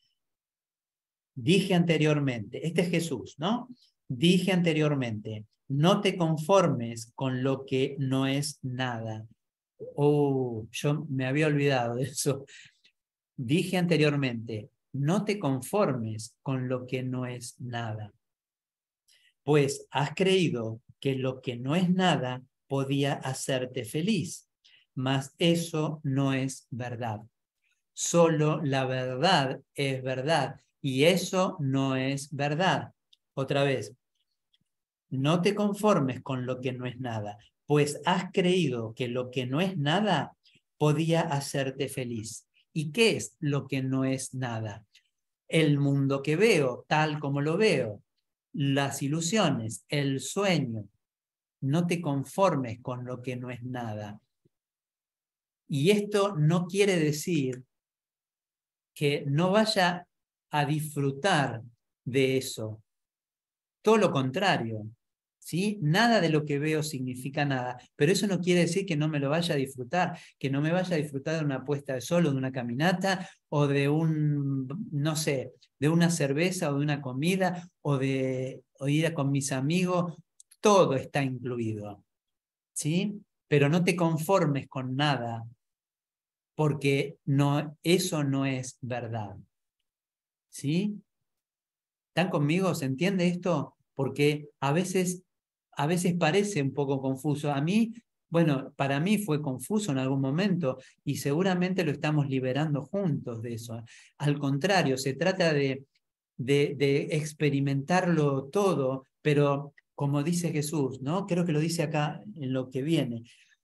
Dije anteriormente, este es Jesús, ¿no? Dije anteriormente, no te conformes con lo que no es nada. Oh, yo me había olvidado de eso. Dije anteriormente, no te conformes con lo que no es nada, pues has creído que lo que no es nada podía hacerte feliz, mas eso no es verdad. Solo la verdad es verdad y eso no es verdad. Otra vez, no te conformes con lo que no es nada, pues has creído que lo que no es nada podía hacerte feliz. ¿Y qué es lo que no es nada? El mundo que veo, tal como lo veo, las ilusiones, el sueño. No te conformes con lo que no es nada. Y esto no quiere decir que no vaya a disfrutar de eso. Todo lo contrario, ¿sí? Nada de lo que veo significa nada, pero eso no quiere decir que no me lo vaya a disfrutar, que no me vaya a disfrutar de una puesta de sol o de una caminata o de un, no sé, de una cerveza o de una comida o ir con mis amigos. Todo está incluido, ¿sí? Pero no te conformes con nada, porque no, eso no es verdad, ¿sí? ¿Están conmigo? ¿Se entiende esto? Porque a veces parece un poco confuso. A mí, bueno, para mí fue confuso en algún momento y seguramente lo estamos liberando juntos de eso. Al contrario, se trata de experimentarlo todo, pero como dice Jesús, ¿no? Creo que lo dice acá en lo que viene.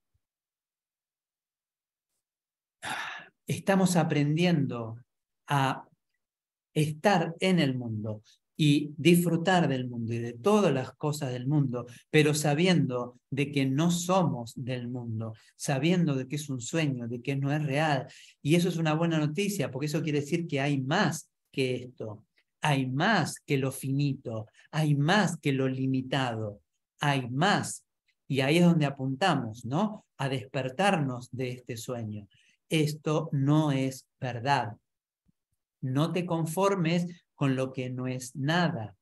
Estamos aprendiendo a estar en el mundo y disfrutar del mundo y de todas las cosas del mundo, pero sabiendo de que no somos del mundo, sabiendo de que es un sueño, de que no es real. Y eso es una buena noticia, porque eso quiere decir que hay más que esto, hay más que lo finito, hay más que lo limitado, hay más. Y ahí es donde apuntamos, ¿no? A despertarnos de este sueño. Esto no es verdad. No te conformes con lo que no es nada.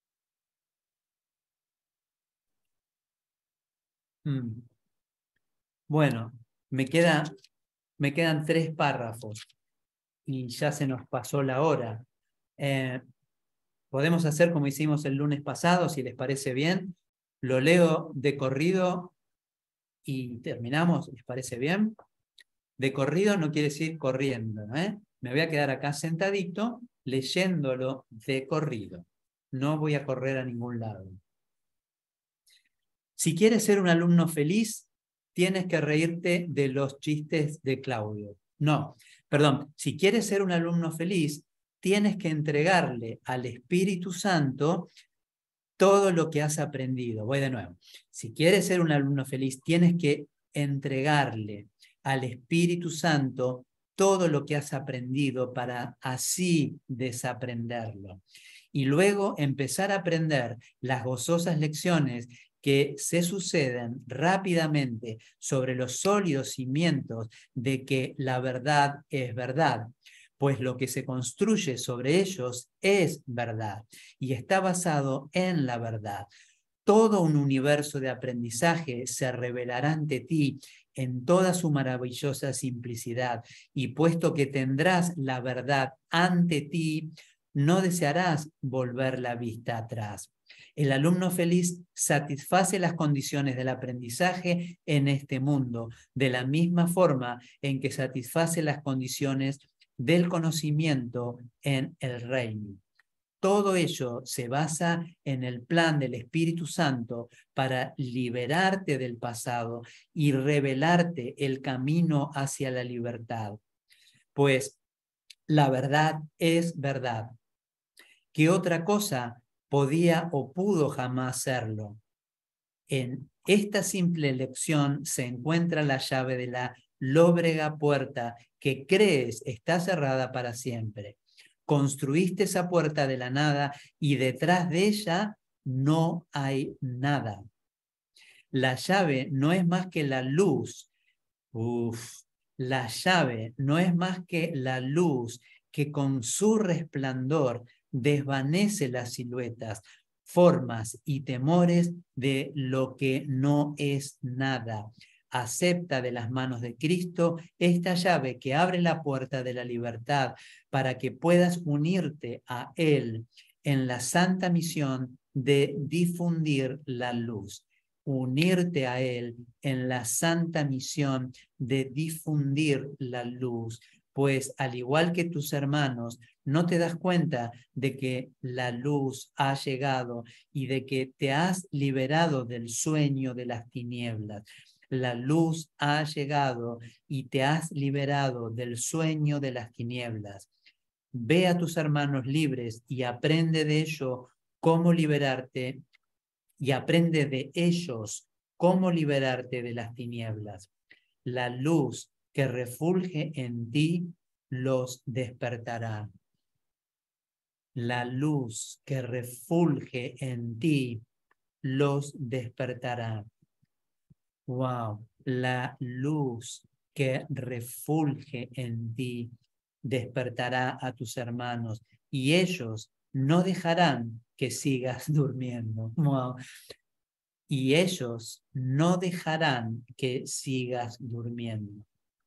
Bueno, me quedan 3 párrafos y ya se nos pasó la hora. Podemos hacer como hicimos el lunes pasado, si les parece bien. Lo leo de corrido y terminamos, ¿les parece bien? De corrido no quiere decir corriendo, ¿eh? Me voy a quedar acá sentadito leyéndolo de corrido. No voy a correr a ningún lado. Si quieres ser un alumno feliz, tienes que reírte de los chistes de Claudio. No, perdón, si quieres ser un alumno feliz, tienes que entregarle al Espíritu Santo todo lo que has aprendido. Voy de nuevo. Si quieres ser un alumno feliz, tienes que entregarle al Espíritu Santo todo lo que has aprendido para así desaprenderlo. Y luego empezar a aprender las gozosas lecciones que se suceden rápidamente sobre los sólidos cimientos de que la verdad es verdad, pues lo que se construye sobre ellos es verdad y está basado en la verdad. Todo un universo de aprendizaje se revelará ante ti en toda su maravillosa simplicidad, y puesto que tendrás la verdad ante ti, no desearás volver la vista atrás. El alumno feliz satisface las condiciones del aprendizaje en este mundo, de la misma forma en que satisface las condiciones del conocimiento en el reino. Todo ello se basa en el plan del Espíritu Santo para liberarte del pasado y revelarte el camino hacia la libertad. Pues la verdad es verdad. ¿Qué otra cosa podía o pudo jamás serlo? En esta simple lección se encuentra la llave de la lóbrega puerta que crees está cerrada para siempre. Construiste esa puerta de la nada y detrás de ella no hay nada. La llave no es más que la luz. La llave no es más que la luz que con su resplandor desvanece las siluetas, formas y temores de lo que no es nada. Acepta de las manos de Cristo esta llave que abre la puerta de la libertad para que puedas unirte a Él en la santa misión de difundir la luz. Unirte a Él en la santa misión de difundir la luz, pues al igual que tus hermanos, no te das cuenta de que la luz ha llegado y de que te has liberado del sueño de las tinieblas. La luz ha llegado y te has liberado del sueño de las tinieblas. Ve a tus hermanos libres y aprende de ello cómo liberarte y aprende de ellos cómo liberarte de las tinieblas. La luz que refulge en ti los despertará. La luz que refulge en ti los despertará. Wow, la luz que refulge en ti despertará a tus hermanos y ellos no dejarán que sigas durmiendo. Wow. Y ellos no dejarán que sigas durmiendo.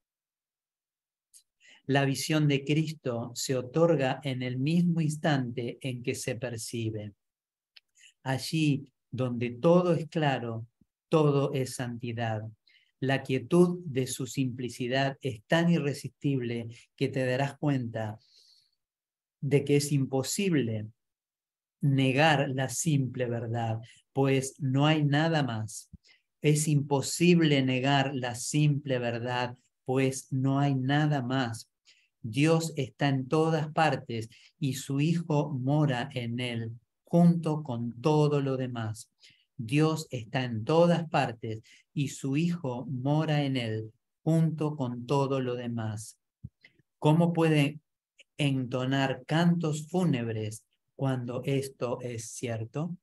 La visión de Cristo se otorga en el mismo instante en que se percibe. Allí donde todo es claro, todo es santidad. La quietud de su simplicidad es tan irresistible que te darás cuenta de que es imposible negar la simple verdad, pues no hay nada más. Es imposible negar la simple verdad, pues no hay nada más. Dios está en todas partes y su Hijo mora en él, junto con todo lo demás. Dios está en todas partes y su Hijo mora en él, junto con todo lo demás. ¿Cómo puede entonar cantos fúnebres cuando esto es cierto?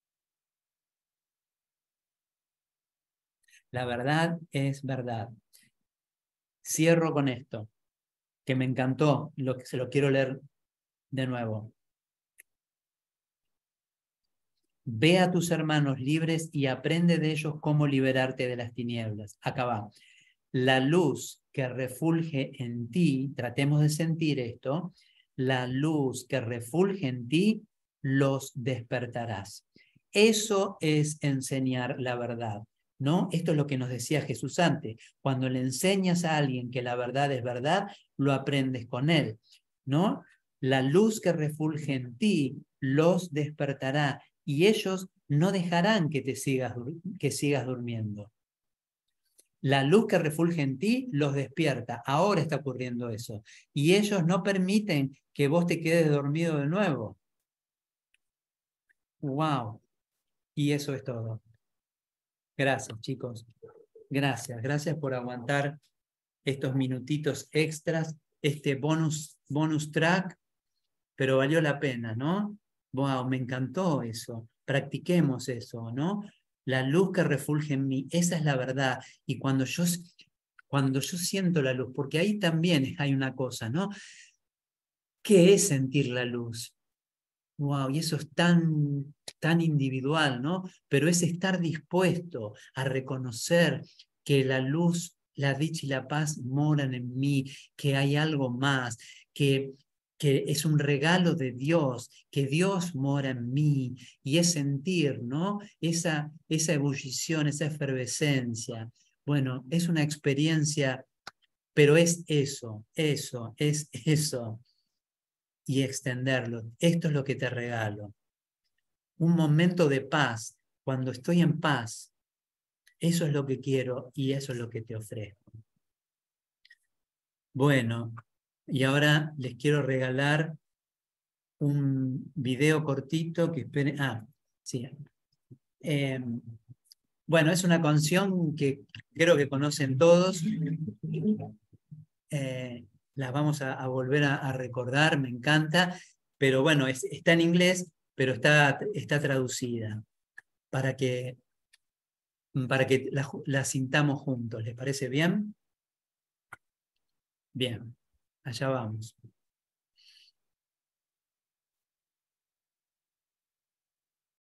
La verdad es verdad. Cierro con esto, que me encantó, se lo quiero leer de nuevo. Ve a tus hermanos libres y aprende de ellos cómo liberarte de las tinieblas. Acá va. La luz que refulge en ti, tratemos de sentir esto, la luz que refulge en ti, los despertarás. Eso es enseñar la verdad, ¿no? Esto es lo que nos decía Jesús antes. Cuando le enseñas a alguien que la verdad es verdad, lo aprendes con él, ¿no? La luz que refulge en ti, los despertará y ellos no dejarán que sigas durmiendo. La luz que refulge en ti los despierta. Ahora está ocurriendo eso. Y ellos no permiten que vos te quedes dormido de nuevo. ¡Wow! Y eso es todo. Gracias, chicos. Gracias. Gracias por aguantar estos minutitos extras, este bonus track, pero valió la pena, ¿no? ¡Wow! Me encantó eso. Practiquemos eso, ¿no? La luz que refulge en mí, esa es la verdad. Y cuando yo siento la luz, porque ahí también hay una cosa, ¿no? ¿Qué es sentir la luz? Wow, y eso es tan individual, ¿no? Pero es estar dispuesto a reconocer que la luz, la dicha y la paz moran en mí, que hay algo más, que que es un regalo de Dios, que Dios mora en mí, y es sentir, ¿no? Esa ebullición, esa efervescencia. Bueno, es una experiencia, pero es eso, es eso, y extenderlo. Esto es lo que te regalo. Un momento de paz, cuando estoy en paz, eso es lo que quiero y eso es lo que te ofrezco. Bueno, y ahora les quiero regalar un video cortito que esperen. Sí. Bueno, es una canción que creo que conocen todos. La vamos a volver a recordar, me encanta. Pero bueno, está en inglés, pero está traducida para que la sintamos juntos. ¿Les parece bien? Bien, allá vamos.